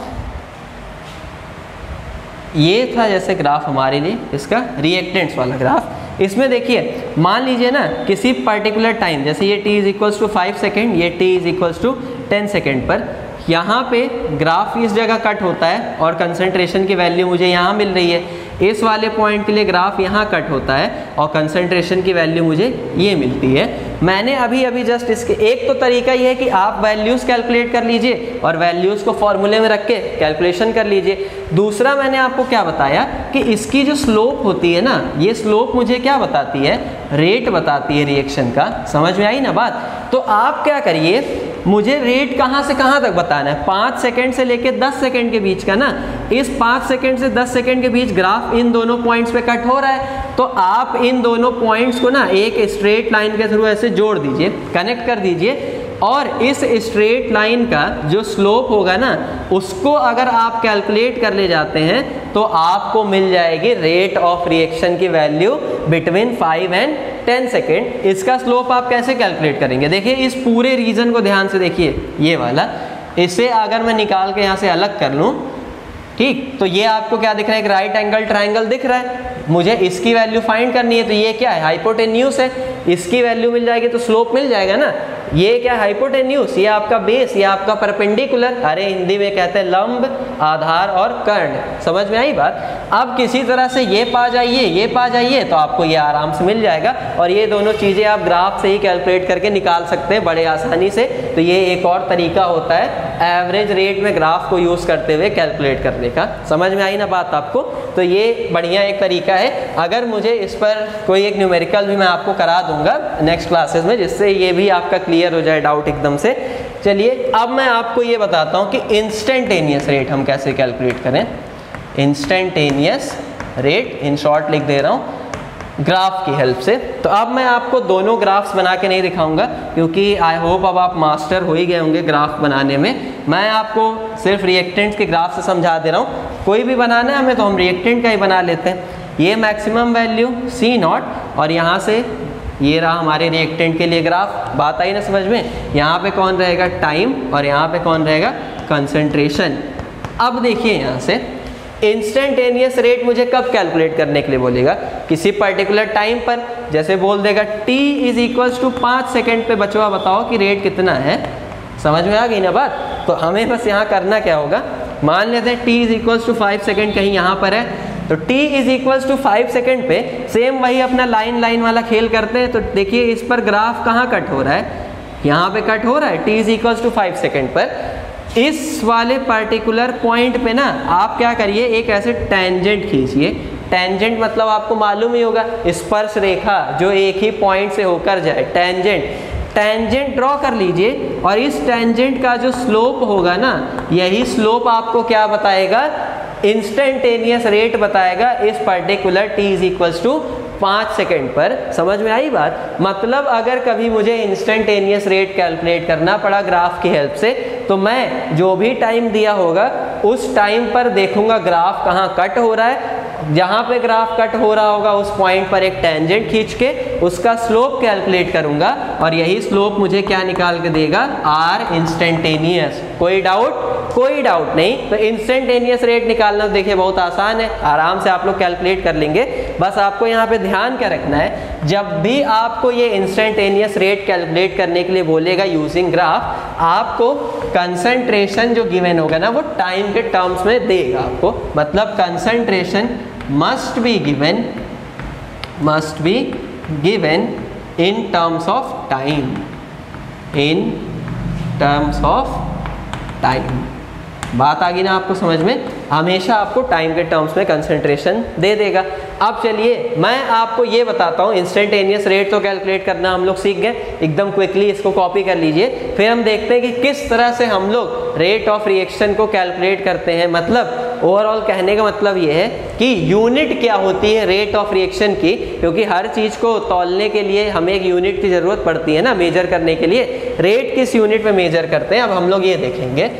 ये था जैसे ग्राफ हमारे लिए इसका रिएक्टेंट्स वाला ग्राफ। इसमें देखिए मान लीजिए ना किसी पर्टिकुलर टाइम, जैसे ये t is equals to 5 second, ये t is equals to 10 second पर यहाँ पे ग्राफ इस जगह कट होता है और कंसंट्रेशन की वैल्यू मुझे यहाँ मिल रही है। इस वाले पॉइंट के लिए ग्राफ यहाँ कट होता है और कंसंट्रेशन की वैल्यू मुझे ये मिलती है। मैंने अभी जस्ट इसके एक तो तरीका ये है कि आप वैल्यूज़ कैलकुलेट कर लीजिए और वैल्यूज़ को फॉर्मूले में रख के कैलकुलेशन कर लीजिए। दूसरा मैंने आपको क्या बताया कि इसकी जो स्लोप होती है ना, ये स्लोप मुझे क्या बताती है, रेट बताती है रिएक्शन का। समझ में आई ना बात? तो आप क्या करिए, मुझे रेट कहाँ से कहाँ तक बताना है, 5 सेकेंड से लेके 10 सेकेंड के बीच का ना। इस 5 सेकेंड से 10 सेकेंड के बीच ग्राफ इन दोनों पॉइंट्स पे कट हो रहा है, तो आप इन दोनों पॉइंट्स को ना एक स्ट्रेट लाइन के थ्रू ऐसे जोड़ दीजिए, कनेक्ट कर दीजिए, और इस स्ट्रेट लाइन का जो स्लोप होगा ना उसको अगर आप कैलकुलेट कर ले जाते हैं तो आपको मिल जाएगी रेट ऑफ रिएक्शन की वैल्यू बिटवीन 5 एंड 10 सेकेंड। इसका स्लोप आप कैसे कैलकुलेट करेंगे, देखिए इस पूरे रीजन को ध्यान से देखिए, ये वाला, इसे अगर मैं निकाल के यहाँ से अलग कर लूँ, ठीक, तो ये आपको क्या दिख रहा है, एक राइट एंगल ट्राइंगल दिख रहा है। मुझे इसकी वैल्यू फाइंड करनी है, तो ये क्या है, हाइपोटेन्यूज है, इसकी वैल्यू मिल जाएगी तो स्लोप मिल जाएगा ना। ये क्या, हाइपोटेन्यूज, ये आपका बेस, ये आपका परपेंडिकुलर, अरे हिंदी में कहते हैं लंब, आधार और कर्ण। समझ में आई बात? अब किसी तरह से ये पा जाइए, ये पा जाइए, तो आपको ये आराम से मिल जाएगा। और ये दोनों चीज़ें आप ग्राफ से ही कैलकुलेट करके निकाल सकते हैं बड़े आसानी से। तो ये एक और तरीका होता है एवरेज रेट में ग्राफ को यूज़ करते हुए कैलकुलेट करने का। समझ में आई ना बात आपको? तो ये बढ़िया एक तरीका है। अगर मुझे इस पर कोई एक न्यूमेरिकल भी मैं आपको करा दूंगा नेक्स्ट क्लासेस में, जिससे ये भी आपका क्लियर हो जाए डाउट एकदम से। चलिए अब मैं आपको ये बताता हूँ कि इंस्टेंटेनियस रेट हम कैसे कैलकुलेट करें। इंस्टेंटेनियस रेट इन शॉर्ट लिख दे रहा हूँ ग्राफ की हेल्प से। तो अब मैं आपको दोनों ग्राफ्स बना के नहीं दिखाऊंगा, क्योंकि आई होप अब आप मास्टर हो ही गए होंगे ग्राफ बनाने में। मैं आपको सिर्फ रिएक्टेंट्स के ग्राफ से समझा दे रहा हूँ। कोई भी बनाना है हमें तो हम रिएक्टेंट का ही बना लेते हैं। ये मैक्सिमम वैल्यू C0 और यहाँ से ये रहा हमारे रिएक्टेंट के लिए ग्राफ। बात आई ना समझ में? यहाँ पे कौन रहेगा, टाइम, और यहाँ पे कौन रहेगा, कंसंट्रेशन। अब देखिए यहाँ से इंस्टेंटेनियस रेट मुझे कब कैलकुलेट करने के लिए बोलेगा, किसी पर्टिकुलर टाइम पर। जैसे बोल देगा t is equals to 5 second पे, बचवा बताओ कि रेट कितना है। समझ में आ गई ना बात? तो हमें बस यहाँ करना क्या होगा, मान लेते हैं t is equals to 5 second कहीं यहाँ पर है, तो t is equals to 5 second पे सेम वही अपना लाइन वाला खेल करते हैं। तो देखिए इस पर ग्राफ कहाँ कट हो रहा है, यहाँ पे कट हो रहा है t is equals to 5 second पर। इस वाले पर्टिकुलर पॉइंट पे ना आप क्या करिए, एक ऐसे टेंजेंट खींचिए। टेंजेंट मतलब आपको मालूम ही होगा, स्पर्श रेखा जो एक ही पॉइंट से होकर जाए, टेंजेंट ड्रॉ कर लीजिए। और इस टेंजेंट का जो स्लोप होगा ना, यही स्लोप आपको क्या बताएगा, इंस्टेंटेनियस रेट बताएगा इस particular t is equals to 5 second पर। समझ में आई बात? मतलब अगर कभी मुझे इंस्टेंटेनियस रेट कैलकुलेट करना पड़ा ग्राफ की हेल्प से, तो मैं जो भी टाइम दिया होगा उस टाइम पर देखूंगा ग्राफ कहाँ कट हो रहा है। जहाँ पे ग्राफ कट हो रहा होगा उस पॉइंट पर एक टेंजेंट खींच के उसका स्लोप कैलकुलेट करूंगा, और यही स्लोप मुझे क्या निकाल के देगा, r इंस्टेंटेनियस। कोई डाउट? कोई डाउट नहीं। तो इंस्टेंटेनियस रेट निकालना देखिए बहुत आसान है, आराम से आप लोग कैलकुलेट कर लेंगे। बस आपको यहाँ पे ध्यान क्या रखना है, जब भी आपको ये इंस्टेंटेनियस रेट कैलकुलेट करने के लिए बोलेगा यूजिंग ग्राफ, आपको कंसंट्रेशन जो गिवन होगा ना वो टाइम के टर्म्स में देगा आपको। मतलब concentration must be given in terms of time, in terms of time। बात आ गई ना आपको समझ में? हमेशा आपको टाइम के टर्म्स में कंसंट्रेशन दे देगा। अब चलिए मैं आपको ये बताता हूँ, इंस्टेंटेनियस रेट तो कैलकुलेट करना हम लोग सीख गए, एकदम क्विकली इसको कॉपी कर लीजिए। फिर हम देखते हैं कि किस तरह से हम लोग रेट ऑफ रिएक्शन को कैलकुलेट करते हैं। मतलब ओवरऑल कहने का मतलब ये है कि यूनिट क्या होती है रेट ऑफ रिएक्शन की, क्योंकि हर चीज़ को तौलने के लिए हमें एक यूनिट की ज़रूरत पड़ती है ना, मेजर करने के लिए। रेट किस यूनिट में मेजर करते हैं, अब हम लोग ये देखेंगे।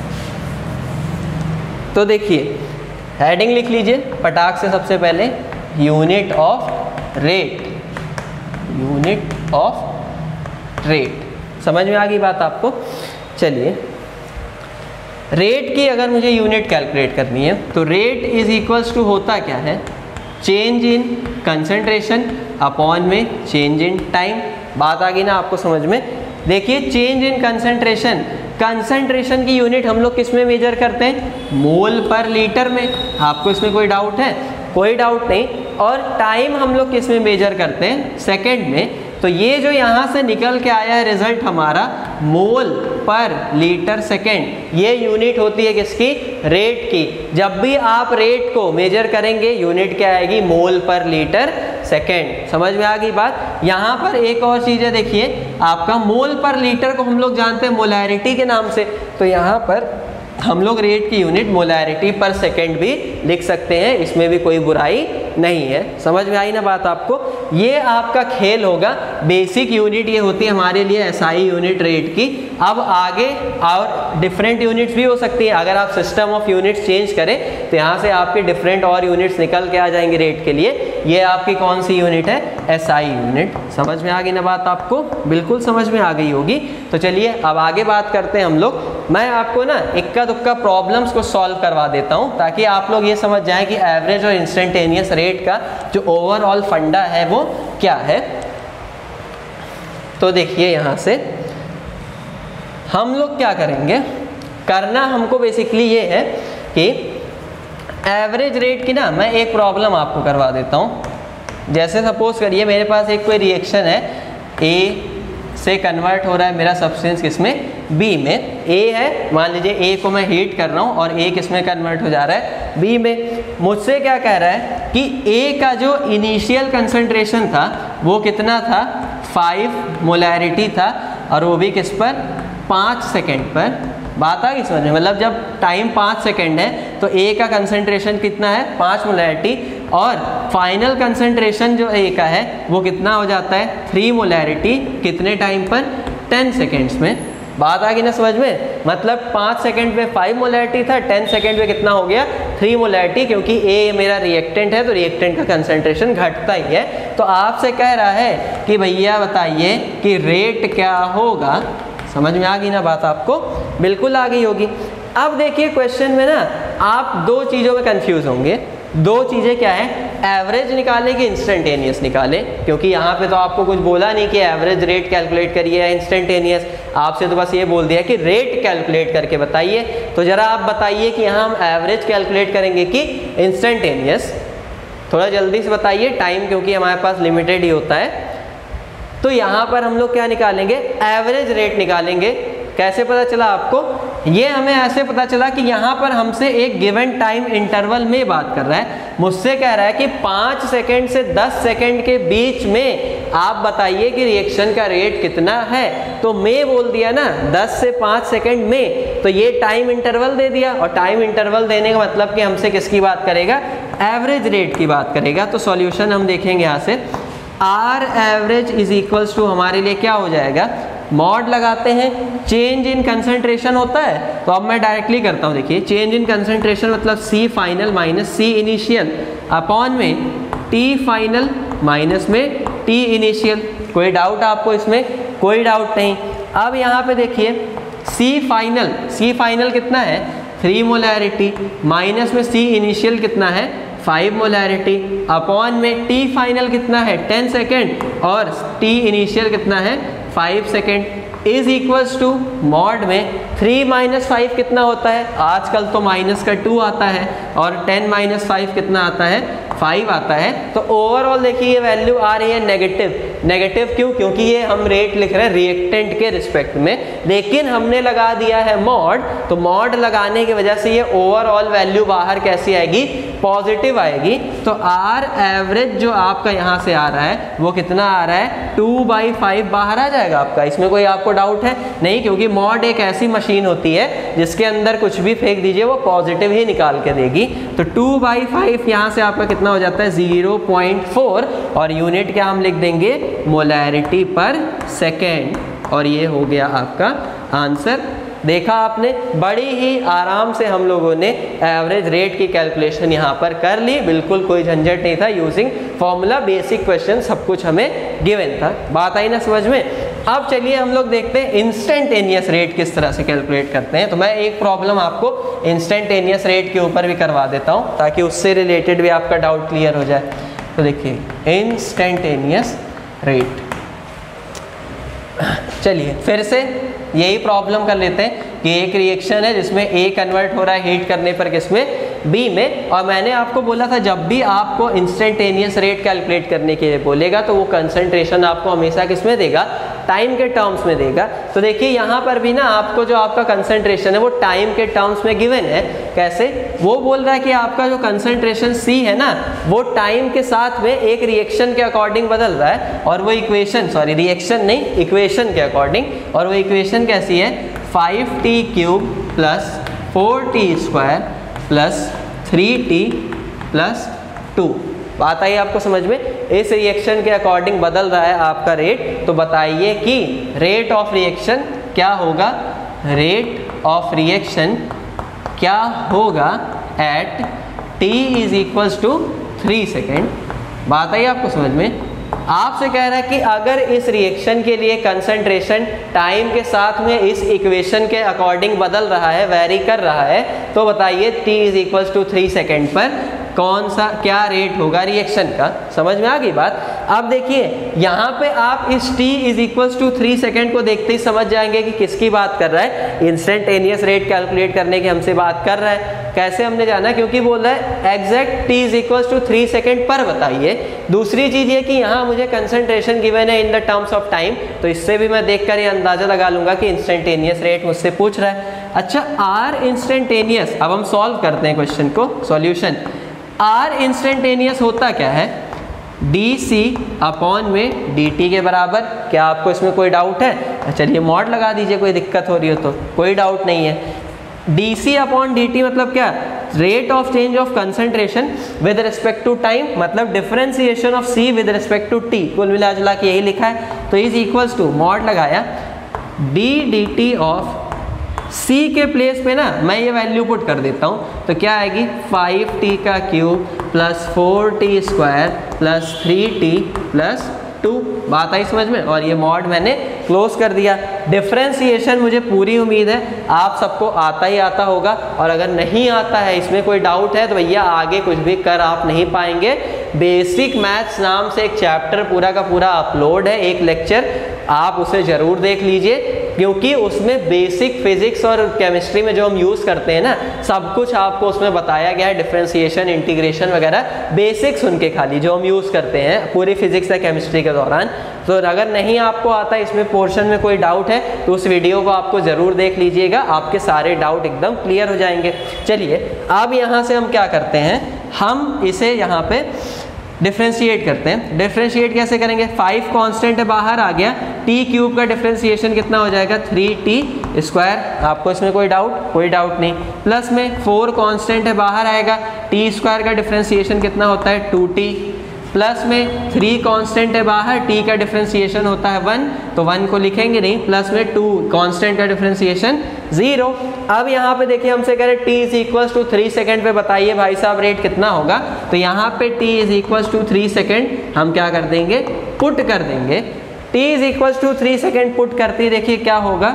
तो देखिए हेडिंग लिख लीजिए पटाख से। सबसे पहले unit of rate, unit of rate. समझ में आ गई बात आपको? चलिए, रेट की अगर मुझे यूनिट कैलकुलेट करनी है तो रेट इज इक्वल्स टू होता क्या है, चेंज इन कंसंट्रेशन अपॉन में चेंज इन टाइम। बात आ गई ना आपको समझ में? देखिए, चेंज इन कंसंट्रेशन, कंसंट्रेशन की यूनिट हम लोग किस में मेजर करते हैं? मोल पर लीटर में। आपको इसमें कोई डाउट है? कोई डाउट नहीं। और टाइम हम लोग किस में मेजर करते हैं? सेकंड में। तो ये जो यहाँ से निकल के आया है रिजल्ट हमारा, मोल पर लीटर सेकेंड, ये यूनिट होती है किसकी? रेट की। जब भी आप रेट को मेजर करेंगे यूनिट क्या आएगी? मोल पर लीटर सेकेंड। समझ में आ गई बात? यहाँ पर एक और चीज़ है, देखिए आपका मोल पर लीटर को हम लोग जानते हैं मोलैरिटी के नाम से, तो यहाँ पर हम लोग रेट की यूनिट मोलैरिटी पर सेकेंड भी लिख सकते हैं, इसमें भी कोई बुराई नहीं है। समझ में आई ना बात आपको? ये आपका खेल होगा। बेसिक यूनिट ये होती है हमारे लिए एसआई यूनिट रेट की। अब आगे और डिफरेंट यूनिट्स भी हो सकती हैं। अगर आप सिस्टम ऑफ यूनिट्स चेंज करें तो यहाँ से आपके डिफरेंट और यूनिट्स निकल के आ जाएंगे रेट के लिए। ये आपकी कौन सी यूनिट है? SI unit. समझ में आ गई ना बात आपको? बिल्कुल समझ में आ गई होगी। तो चलिए अब आगे बात करते हैं हम लोग। मैं आपको ना इक्का दुक्का प्रॉब्लम्स को सॉल्व करवा देता हूँ ताकि आप लोग ये समझ जाएं कि एवरेज और इंस्टेंटेनियस रेट का जो ओवरऑल फंडा है वो क्या है। तो देखिए, यहाँ से हम लोग क्या करेंगे, करना हमको बेसिकली ये है कि एवरेज रेट की ना मैं एक प्रॉब्लम आपको करवा देता हूँ। जैसे सपोज करिए मेरे पास एक कोई रिएक्शन है, ए से कन्वर्ट हो रहा है मेरा सब्सटेंस किसमें? बी में। ए है, मान लीजिए ए को मैं हीट कर रहा हूँ और ए किसमें कन्वर्ट हो जा रहा है? बी में। मुझसे क्या कह रहा है कि ए का जो इनिशियल कंसंट्रेशन था वो कितना था? 5 मोलैरिटी था, और वो भी किस पर? 5 सेकेंड पर। बात आ गई समझ में? मतलब जब टाइम 5 सेकेंड है तो ए का कंसंट्रेशन कितना है? 5 मोलैरिटी, और फाइनल कंसंट्रेशन जो ए का है वो कितना हो जाता है? 3 मोलैरिटी। कितने टाइम पर? 10 सेकेंड्स में। बात आ गई ना समझ में? मतलब 5 सेकेंड में 5 मोलैरिटी था, 10 सेकेंड में कितना हो गया? 3 मोलैरिटी, क्योंकि ए मेरा रिएक्टेंट है तो रिएक्टेंट का कंसंट्रेशन घटता ही है। तो आपसे कह रहा है कि भैया बताइए कि रेट क्या होगा। समझ में आ गई ना बात आपको? बिल्कुल आ गई होगी। अब देखिए क्वेश्चन में ना आप दो चीज़ों में कंफ्यूज होंगे। दो चीज़ें क्या है? एवरेज निकालें कि इंस्टेंटेनियस निकालें, क्योंकि यहाँ पे तो आपको कुछ बोला नहीं कि एवरेज रेट कैलकुलेट करिए या इंस्टेंटेनियस। आपसे तो बस ये बोल दिया कि रेट कैलकुलेट करके बताइए। तो ज़रा आप बताइए कि यहाँ हम एवरेज कैलकुलेट करेंगे कि इंस्टेंटेनियस? थोड़ा जल्दी से बताइए, टाइम क्योंकि हमारे पास लिमिटेड ही होता है। तो यहाँ पर हम लोग क्या निकालेंगे? एवरेज रेट निकालेंगे। कैसे पता चला आपको? ये हमें ऐसे पता चला कि यहाँ पर हमसे एक गिवन टाइम इंटरवल में बात कर रहा है। मुझसे कह रहा है कि 5 सेकेंड से 10 सेकेंड के बीच में आप बताइए कि रिएक्शन का रेट कितना है। तो मैं बोल दिया ना 10 से 5 सेकेंड में, तो ये टाइम इंटरवल दे दिया। और टाइम इंटरवल देने का मतलब कि हमसे किसकी बात करेगा? एवरेज रेट की बात करेगा। तो सॉल्यूशन हम देखेंगे यहाँ से, r average is equals to हमारे लिए क्या हो जाएगा? मॉड लगाते हैं, चेंज इन कंसंट्रेशन होता है तो अब मैं डायरेक्टली करता हूँ। देखिए, चेंज इन कंसंट्रेशन मतलब c final minus c initial upon में टी फाइनल माइनस में टी इनिशियल। कोई डाउट आपको इसमें? कोई डाउट नहीं। अब यहाँ पे देखिए, सी फाइनल कितना है? 3 मोलैरिटी, माइनस में सी इनिशियल कितना है? 5 मोलैरिटी, अपॉन में टी फाइनल कितना है? 10 सेकेंड, और टी इनिशियल कितना है? 5 second, is equals to mod में 3 माइनस 5 कितना होता है? आजकल तो माइनस का 2 आता है, और 10 माइनस 5 कितना आता है? 5 आता है। तो ओवरऑल देखिए ये वैल्यू आ रही है नेगेटिव। नेगेटिव क्यों? क्योंकि ये हम रेट लिख रहे हैं रिएक्टेंट के रिस्पेक्ट में, लेकिन हमने लगा दिया है मॉड। तो मॉड लगाने की वजह से ये ओवरऑल वैल्यू बाहर कैसी आएगी? पॉजिटिव आएगी। तो आर एवरेज जो आपका यहाँ से आ रहा है वो कितना आ रहा है? 2/5 बाहर आ जाएगा आपका। इसमें कोई आपको डाउट है? नहीं, क्योंकि मॉड एक ऐसी मशीन होती है जिसके अंदर कुछ भी फेंक दीजिए वो पॉजिटिव ही निकाल के देगी। तो 2/5 यहाँ से आपका कितना हो जाता है? 0.4, और यूनिट क्या हम लिख देंगे? मोलैरिटी पर सेकेंड। और ये हो गया आपका आंसर। देखा आपने, बड़ी ही आराम से हम लोगों ने एवरेज रेट की कैलकुलेशन यहाँ पर कर ली, बिल्कुल कोई झंझट नहीं था, यूजिंग फॉर्मूला, बेसिक क्वेश्चन सब कुछ हमें गिवन था। बात आई ना समझ में। अब चलिए हम लोग देखते हैं इंस्टेंटेनियस रेट किस तरह से कैलकुलेट करते हैं। तो मैं एक प्रॉब्लम आपको इंस्टेंटेनियस रेट के ऊपर भी करवा देता हूँ ताकि उससे रिलेटेड भी आपका डाउट क्लियर हो जाए। तो देखिए इंस्टेंटेनियस रेट, चलिए फिर से यही प्रॉब्लम कर लेते हैं कि एक रिएक्शन है जिसमें A कन्वर्ट हो रहा है हीट करने पर किसमें, B में, और मैंने आपको बोला था जब भी आपको इंस्टेंटेनियस रेट कैलकुलेट करने के लिए बोलेगा तो वो कंसंट्रेशन आपको हमेशा किसमें देगा, टाइम के टर्म्स में देगा। तो देखिए यहाँ पर भी ना आपको जो आपका कंसंट्रेशन है वो टाइम के टर्म्स में गिवन है। कैसे, वो बोल रहा है कि आपका जो कंसंट्रेशन C है ना वो टाइम के साथ में एक रिएक्शन के अकॉर्डिंग बदल रहा है, और वो इक्वेशन, सॉरी रिएक्शन नहीं, इक्वेशन के अकॉर्डिंग, और वो इक्वेशन कैसी है, 5t³ plus 4t² plus 3t plus 2। बात आई आपको समझ में, इस रिएक्शन के अकॉर्डिंग बदल रहा है आपका रेट। तो बताइए कि रेट ऑफ रिएक्शन क्या होगा, रेट ऑफ रिएक्शन क्या होगा at t is equals to 3 second. बात आई आपको समझ में। आपसे कह रहा है कि अगर इस रिएक्शन के लिए कंसंट्रेशन टाइम के साथ में इस इक्वेशन के अकॉर्डिंग बदल रहा है, वेरी कर रहा है, तो बताइए t is equals to 3 second पर कौन सा क्या रेट होगा रिएक्शन का। समझ में आ गई बात। अब देखिए यहाँ पे आप इस t is equals to 3 second को देखते ही समझ जाएंगे कि किसकी बात कर रहा है, इंस्टेंटेनियस रेट कैलकुलेट करने की हमसे बात कर रहा है। कैसे हमने जाना, क्योंकि बोल रहा है exact t is equals to 3 second पर बताइए। दूसरी चीज ये कि यहाँ मुझे कंसंट्रेशन गिवन है in the terms of time, तो इससे भी मैं देखकर ये अंदाजा लगा लूंगा कि इंस्टेंटेनियस रेट मुझसे पूछ रहा है। अच्छा, आर इंस्टेंटेनियस, अब हम सॉल्व करते हैं क्वेश्चन को, सॉल्यूशन। आर इंस्टेंटेनियस होता क्या है, डी अपॉन में dt के बराबर। क्या आपको इसमें कोई डाउट है? चलिए मॉड लगा दीजिए, कोई दिक्कत हो रही हो तो, कोई डाउट नहीं है। डी अपॉन dt मतलब क्या, rate of change of concentration with respect to time, मतलब differentiation of c with respect to t, कुल मिला जुला के यही लिखा है। तो इज इक्वल्स टू मॉड लगाया d dt ऑफ c के प्लेस पे ना मैं ये वैल्यू पुट कर देता हूँ, तो क्या आएगी 5t³ plus 4t² plus 3t plus 2। बात आई समझ में। और ये मॉड मैंने क्लोज कर दिया। डिफरेंशिएशन मुझे पूरी उम्मीद है आप सबको आता ही आता होगा, और अगर नहीं आता है, इसमें कोई डाउट है, तो भैया आगे कुछ भी कर आप नहीं पाएंगे। बेसिक मैथ्स नाम से एक चैप्टर पूरा का पूरा अपलोड है, एक लेक्चर, आप उसे ज़रूर देख लीजिए, क्योंकि उसमें बेसिक फिजिक्स और केमिस्ट्री में जो हम यूज़ करते हैं ना, सब कुछ आपको उसमें बताया गया है, डिफरेंशिएशन, इंटीग्रेशन वगैरह, बेसिक्स उनके खाली जो हम यूज़ करते हैं पूरी फिजिक्स या केमिस्ट्री के दौरान। तो अगर नहीं आपको आता इसमें पोर्शन में कोई डाउट है तो उस वीडियो को आपको ज़रूर देख लीजिएगा, आपके सारे डाउट एकदम क्लियर हो जाएंगे। चलिए अब यहाँ से हम क्या करते हैं, हम इसे यहाँ पे डिफ्रेंशिएट करते हैं। डिफ्रेंशिएट कैसे करेंगे, 5 कांस्टेंट है, बाहर आ गया, t³ का डिफ्रेंशिएशन कितना हो जाएगा 3t²। आपको इसमें कोई डाउट नहीं। प्लस में 4 कांस्टेंट है, बाहर आएगा, t² का डिफ्रेंशिएशन कितना होता है 2t। प्लस में 3 कांस्टेंट है बाहर, t का डिफ्रेंशिएशन होता है 1, तो 1 को लिखेंगे नहीं। प्लस में 2 कांस्टेंट का डिफ्रेंशिएशन 0। अब यहाँ पे देखिए हमसे कह रहे t is equals to 3 second पे बताइए भाई साहब रेट कितना होगा। तो यहाँ पे t is equals to 3 second हम क्या कर देंगे, पुट कर देंगे। t is equals to 3 second put करते देखिए क्या होगा,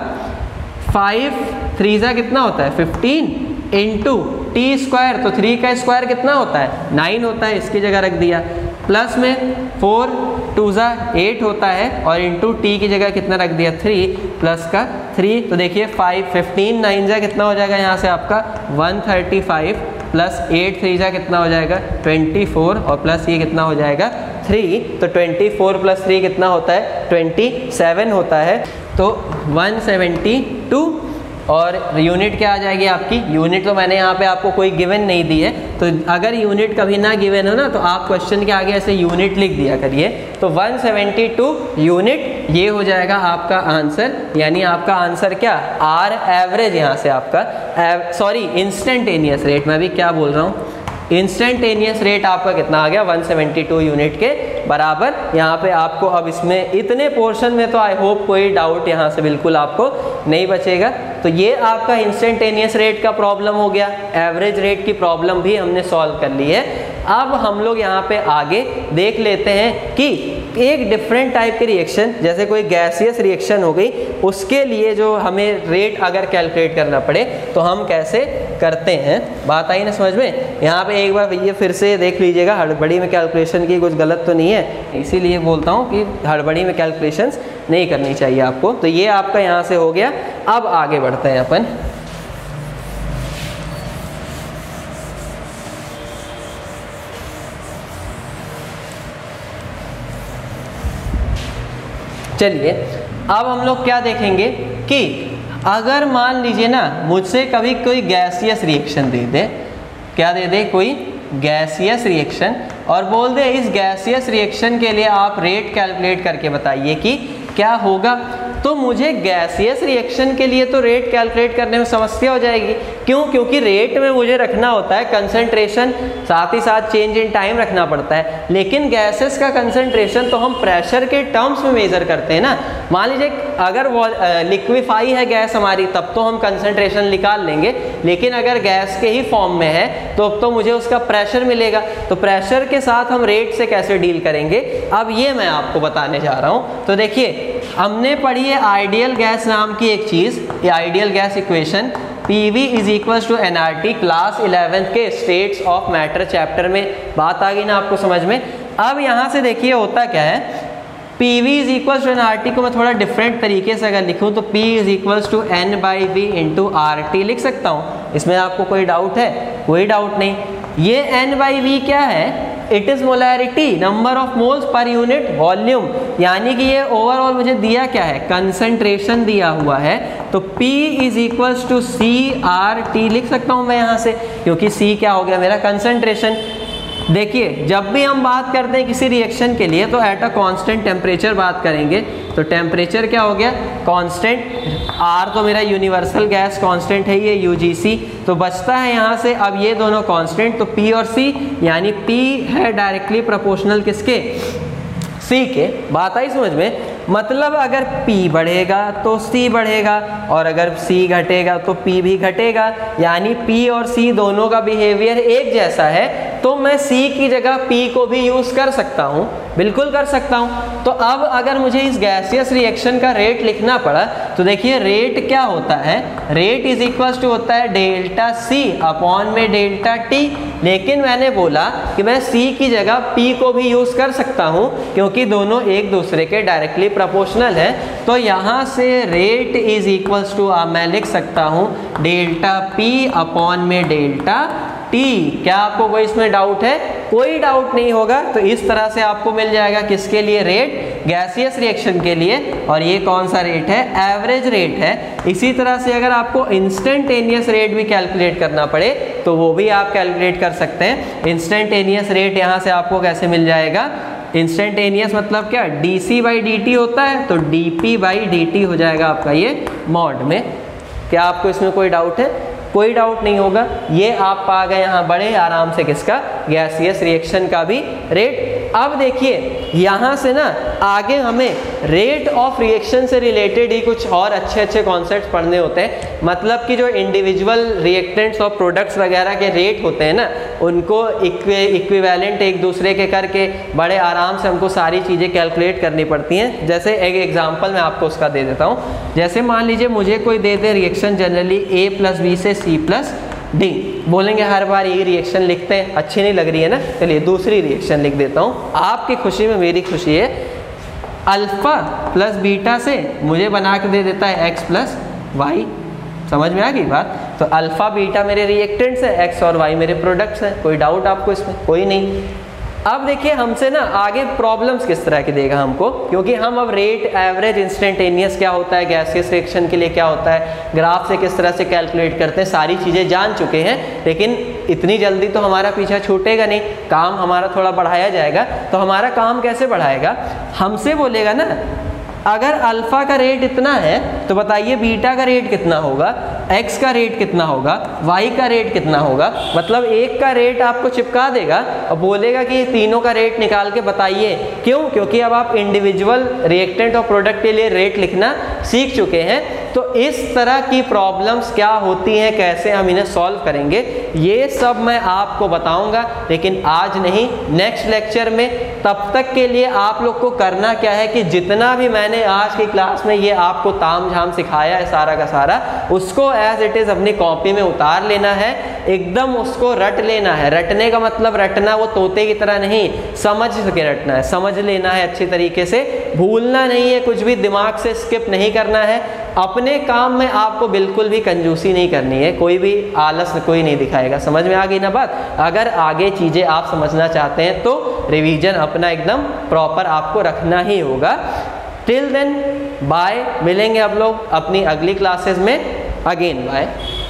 5 3 कितना होता है 15 इंटू t², तो 3 का स्क्वायर कितना होता है 9 होता है, इसकी जगह रख दिया। प्लस में 4 2 8 होता है, और इंटू t की जगह कितना रख दिया 3, प्लस का 3, तो देखिए 5 15 9 कितना हो जाएगा यहाँ से आपका 135, प्लस 8 3 कितना हो जाएगा 24, और प्लस ये कितना हो जाएगा 3, तो 24 प्लस 3 कितना होता है 27 होता है, तो 172। और यूनिट क्या आ जाएगी आपकी, यूनिट तो मैंने यहाँ पे आपको कोई गिवन नहीं दी है, तो अगर यूनिट कभी ना गिवन हो ना तो आप क्वेश्चन के आगे ऐसे यूनिट लिख दिया करिए। तो 172 यूनिट ये हो जाएगा आपका आंसर, यानी आपका आंसर क्या, आर एवरेज, यहाँ से आपका सॉरी इंस्टेंटेनियस रेट, मैं भी क्या बोल रहा हूँ, इंस्टेंटेनियस रेट आपका कितना आ गया 172 यूनिट के बराबर। यहाँ पे आपको अब इसमें इतने पोर्शन में तो आई होप कोई डाउट यहाँ से बिल्कुल आपको नहीं बचेगा। तो ये आपका इंस्टेंटेनियस रेट का प्रॉब्लम हो गया, एवरेज रेट की प्रॉब्लम भी हमने सॉल्व कर ली है। अब हम लोग यहाँ पे आगे देख लेते हैं कि एक डिफरेंट टाइप के रिएक्शन, जैसे कोई गैसियस रिएक्शन हो गई, उसके लिए जो हमें रेट अगर कैलकुलेट करना पड़े तो हम कैसे करते हैं। बात आई ना समझ में। यहाँ पे एक बार ये फिर से देख लीजिएगा, हड़बड़ी में कैलकुलेशन की कुछ गलत तो नहीं है, इसीलिए बोलता हूँ कि हड़बड़ी में कैलकुलेशंस नहीं करनी चाहिए आपको। तो ये आपका यहाँ से हो गया। अब आगे बढ़ते हैं अपन। चलिए अब हम लोग क्या देखेंगे कि अगर मान लीजिए ना मुझसे कभी कोई गैसियस रिएक्शन दे दे, क्या दे दे, कोई गैसियस रिएक्शन, और बोल दे इस गैसियस रिएक्शन के लिए आप रेट कैलकुलेट करके बताइए कि क्या होगा, तो मुझे गैसियस रिएक्शन के लिए तो रेट कैलकुलेट करने में समस्या हो जाएगी। क्यों? क्योंकि रेट में मुझे रखना होता है कंसंट्रेशन, साथ ही साथ चेंज इन टाइम रखना पड़ता है। लेकिन गैसेस का कंसंट्रेशन तो हम प्रेशर के टर्म्स में मेजर करते हैं ना। मान लीजिए अगर लिक्विफाई है गैस हमारी, तब तो हम कंसंट्रेशन निकाल लेंगे, लेकिन अगर गैस के ही फॉर्म में है तो मुझे उसका प्रेशर मिलेगा। तो प्रेशर के साथ हम रेट से कैसे डील करेंगे, अब ये मैं आपको बताने जा रहा हूँ। तो देखिए हमने पढ़ी है आइडियल गैस नाम की एक चीज़, ये ideal gas equation PV is equal to NRT, class 11 के स्टेट्स ऑफ मैटर चैप्टर में बात आ गई ना आपको समझ में। अब यहाँ से देखिए होता क्या है, PV is equal to NRT को मैं थोड़ा डिफरेंट तरीके से अगर लिखूँ तो P is equal to N/V into RT लिख सकता हूँ। इसमें आपको कोई डाउट है? कोई डाउट नहीं। ये N/V क्या है? It is molarity, number of moles per unit volume, यानी कि ये ओवरऑल मुझे दिया क्या है, कंसंट्रेशन दिया हुआ है। तो P is equal to CRT लिख सकता हूँ मैं यहाँ से, क्योंकि C क्या हो गया मेरा, कंसंट्रेशन। देखिए जब भी हम बात करते हैं किसी रिएक्शन के लिए तो एट अ कांस्टेंट टेम्परेचर बात करेंगे। तो टेम्परेचर क्या हो गया, कांस्टेंट। R तो मेरा यूनिवर्सल गैस कांस्टेंट है, ये UGC। तो बचता है यहाँ से अब ये दोनों कांस्टेंट, तो P और C, यानी P है डायरेक्टली प्रोपोर्शनल किसके, C के। बात आई समझ में। मतलब अगर P बढ़ेगा तो C बढ़ेगा, और अगर C घटेगा तो P भी घटेगा, यानी P और C दोनों का बिहेवियर एक जैसा है। तो मैं C की जगह P को भी यूज़ कर सकता हूँ, बिल्कुल कर सकता हूँ। तो अब अगर मुझे इस गैसियस रिएक्शन का रेट लिखना पड़ा तो देखिए रेट क्या होता है, रेट इज इक्वल टू होता है डेल्टा C अपॉन में डेल्टा T। लेकिन मैंने बोला कि मैं C की जगह P को भी यूज़ कर सकता हूँ, क्योंकि दोनों एक दूसरे के डायरेक्टली प्रोपोर्शनल है। तो यहाँ से रेट इज इक्वल टू मैं लिख सकता हूँ डेल्टा P अपॉन में डेल्टा T। क्या आपको कोई इसमें डाउट है? कोई डाउट नहीं होगा। तो इस तरह से आपको मिल जाएगा किसके लिए, रेट, गैसियस रिएक्शन के लिए। और ये कौन सा रेट है, एवरेज रेट है। इसी तरह से अगर आपको इंस्टेंटेनियस रेट भी कैलकुलेट करना पड़े तो वो भी आप कैलकुलेट कर सकते हैं। इंस्टेंटेनियस रेट यहाँ से आपको कैसे मिल जाएगा, इंस्टेंटेनियस मतलब क्या, dC/dt होता है, तो dP/dt हो जाएगा आपका ये मॉड में। क्या आपको इसमें कोई डाउट है? कोई डाउट नहीं होगा। ये आप पा गए यहाँ बड़े आराम से किसका, गैसियस रिएक्शन का भी रेट। अब देखिए यहाँ से ना आगे हमें रेट ऑफ रिएक्शन से रिलेटेड ही कुछ और अच्छे कॉन्सेप्ट्स पढ़ने होते हैं। मतलब कि जो इंडिविजुअल रिएक्टेंट्स और प्रोडक्ट्स वगैरह के रेट होते हैं ना, उनको इक्विवेलेंट एक दूसरे के करके बड़े आराम से हमको सारी चीज़ें कैलकुलेट करनी पड़ती हैं। जैसे एक एग्जांपल मैं आपको उसका दे देता हूँ। जैसे मान लीजिए मुझे कोई दे दे रिएक्शन जनरली A+B से C+D, बोलेंगे हर बार ये रिएक्शन लिखते हैं, अच्छी नहीं लग रही है ना, चलिए दूसरी रिएक्शन लिख देता हूँ। आपकी खुशी में मेरी खुशी है। अल्फा प्लस बीटा से मुझे बना के दे देता है X+Y। समझ में आ गई बात? तो अल्फा बीटा मेरे रिएक्टेंट्स है, X और Y मेरे प्रोडक्ट्स हैं। कोई डाउट आपको इसमें? कोई नहीं। अब देखिए हमसे ना आगे प्रॉब्लम्स किस तरह की देगा हमको, क्योंकि हम अब रेट, एवरेज, इंस्टेंटेनियस क्या होता है, गैसियस रिएक्शन के लिए क्या होता है, ग्राफ से किस तरह से कैलकुलेट करते हैं, सारी चीज़ें जान चुके हैं। लेकिन इतनी जल्दी तो हमारा पीछा छूटेगा नहीं, काम हमारा थोड़ा बढ़ाया जाएगा। तो हमारा काम कैसे बढ़ाएगा, हमसे बोलेगा ना अगर अल्फा का रेट इतना है तो बताइए बीटा का रेट कितना होगा, एक्स का रेट कितना होगा, वाई का रेट कितना होगा। मतलब एक का रेट आपको चिपका देगा और बोलेगा कि तीनों का रेट निकाल के बताइए। क्यों? क्योंकि अब आप इंडिविजुअल रिएक्टेंट और प्रोडक्ट के लिए रेट लिखना सीख चुके हैं। तो इस तरह की प्रॉब्लम्स क्या होती हैं, कैसे हम इन्हें सॉल्व करेंगे, ये सब मैं आपको बताऊंगा, लेकिन आज नहीं, नेक्स्ट लेक्चर में। तब तक के लिए आप लोग को करना क्या है कि जितना भी मैंने आज की क्लास में ये आपको ताम झाम सिखाया है सारा का सारा, उसको एज इट इज अपनी कॉपी में उतार लेना है, एकदम उसको रट लेना है। रटने का मतलब रटना वो तोते की तरह नहीं, समझ के रटना है, समझ लेना है अच्छी तरीके से, भूलना नहीं है, कुछ भी दिमाग से स्किप नहीं करना है। अपने काम में आपको बिल्कुल भी कंजूसी नहीं करनी है, कोई भी आलस कोई नहीं दिखाएगा। समझ में आ गई ना बात? अगर आगे चीज़ें आप समझना चाहते हैं तो रिवीजन अपना एकदम प्रॉपर आपको रखना ही होगा। टिल देन बाय, मिलेंगे आप लोग अपनी अगली क्लासेस में। Again bye.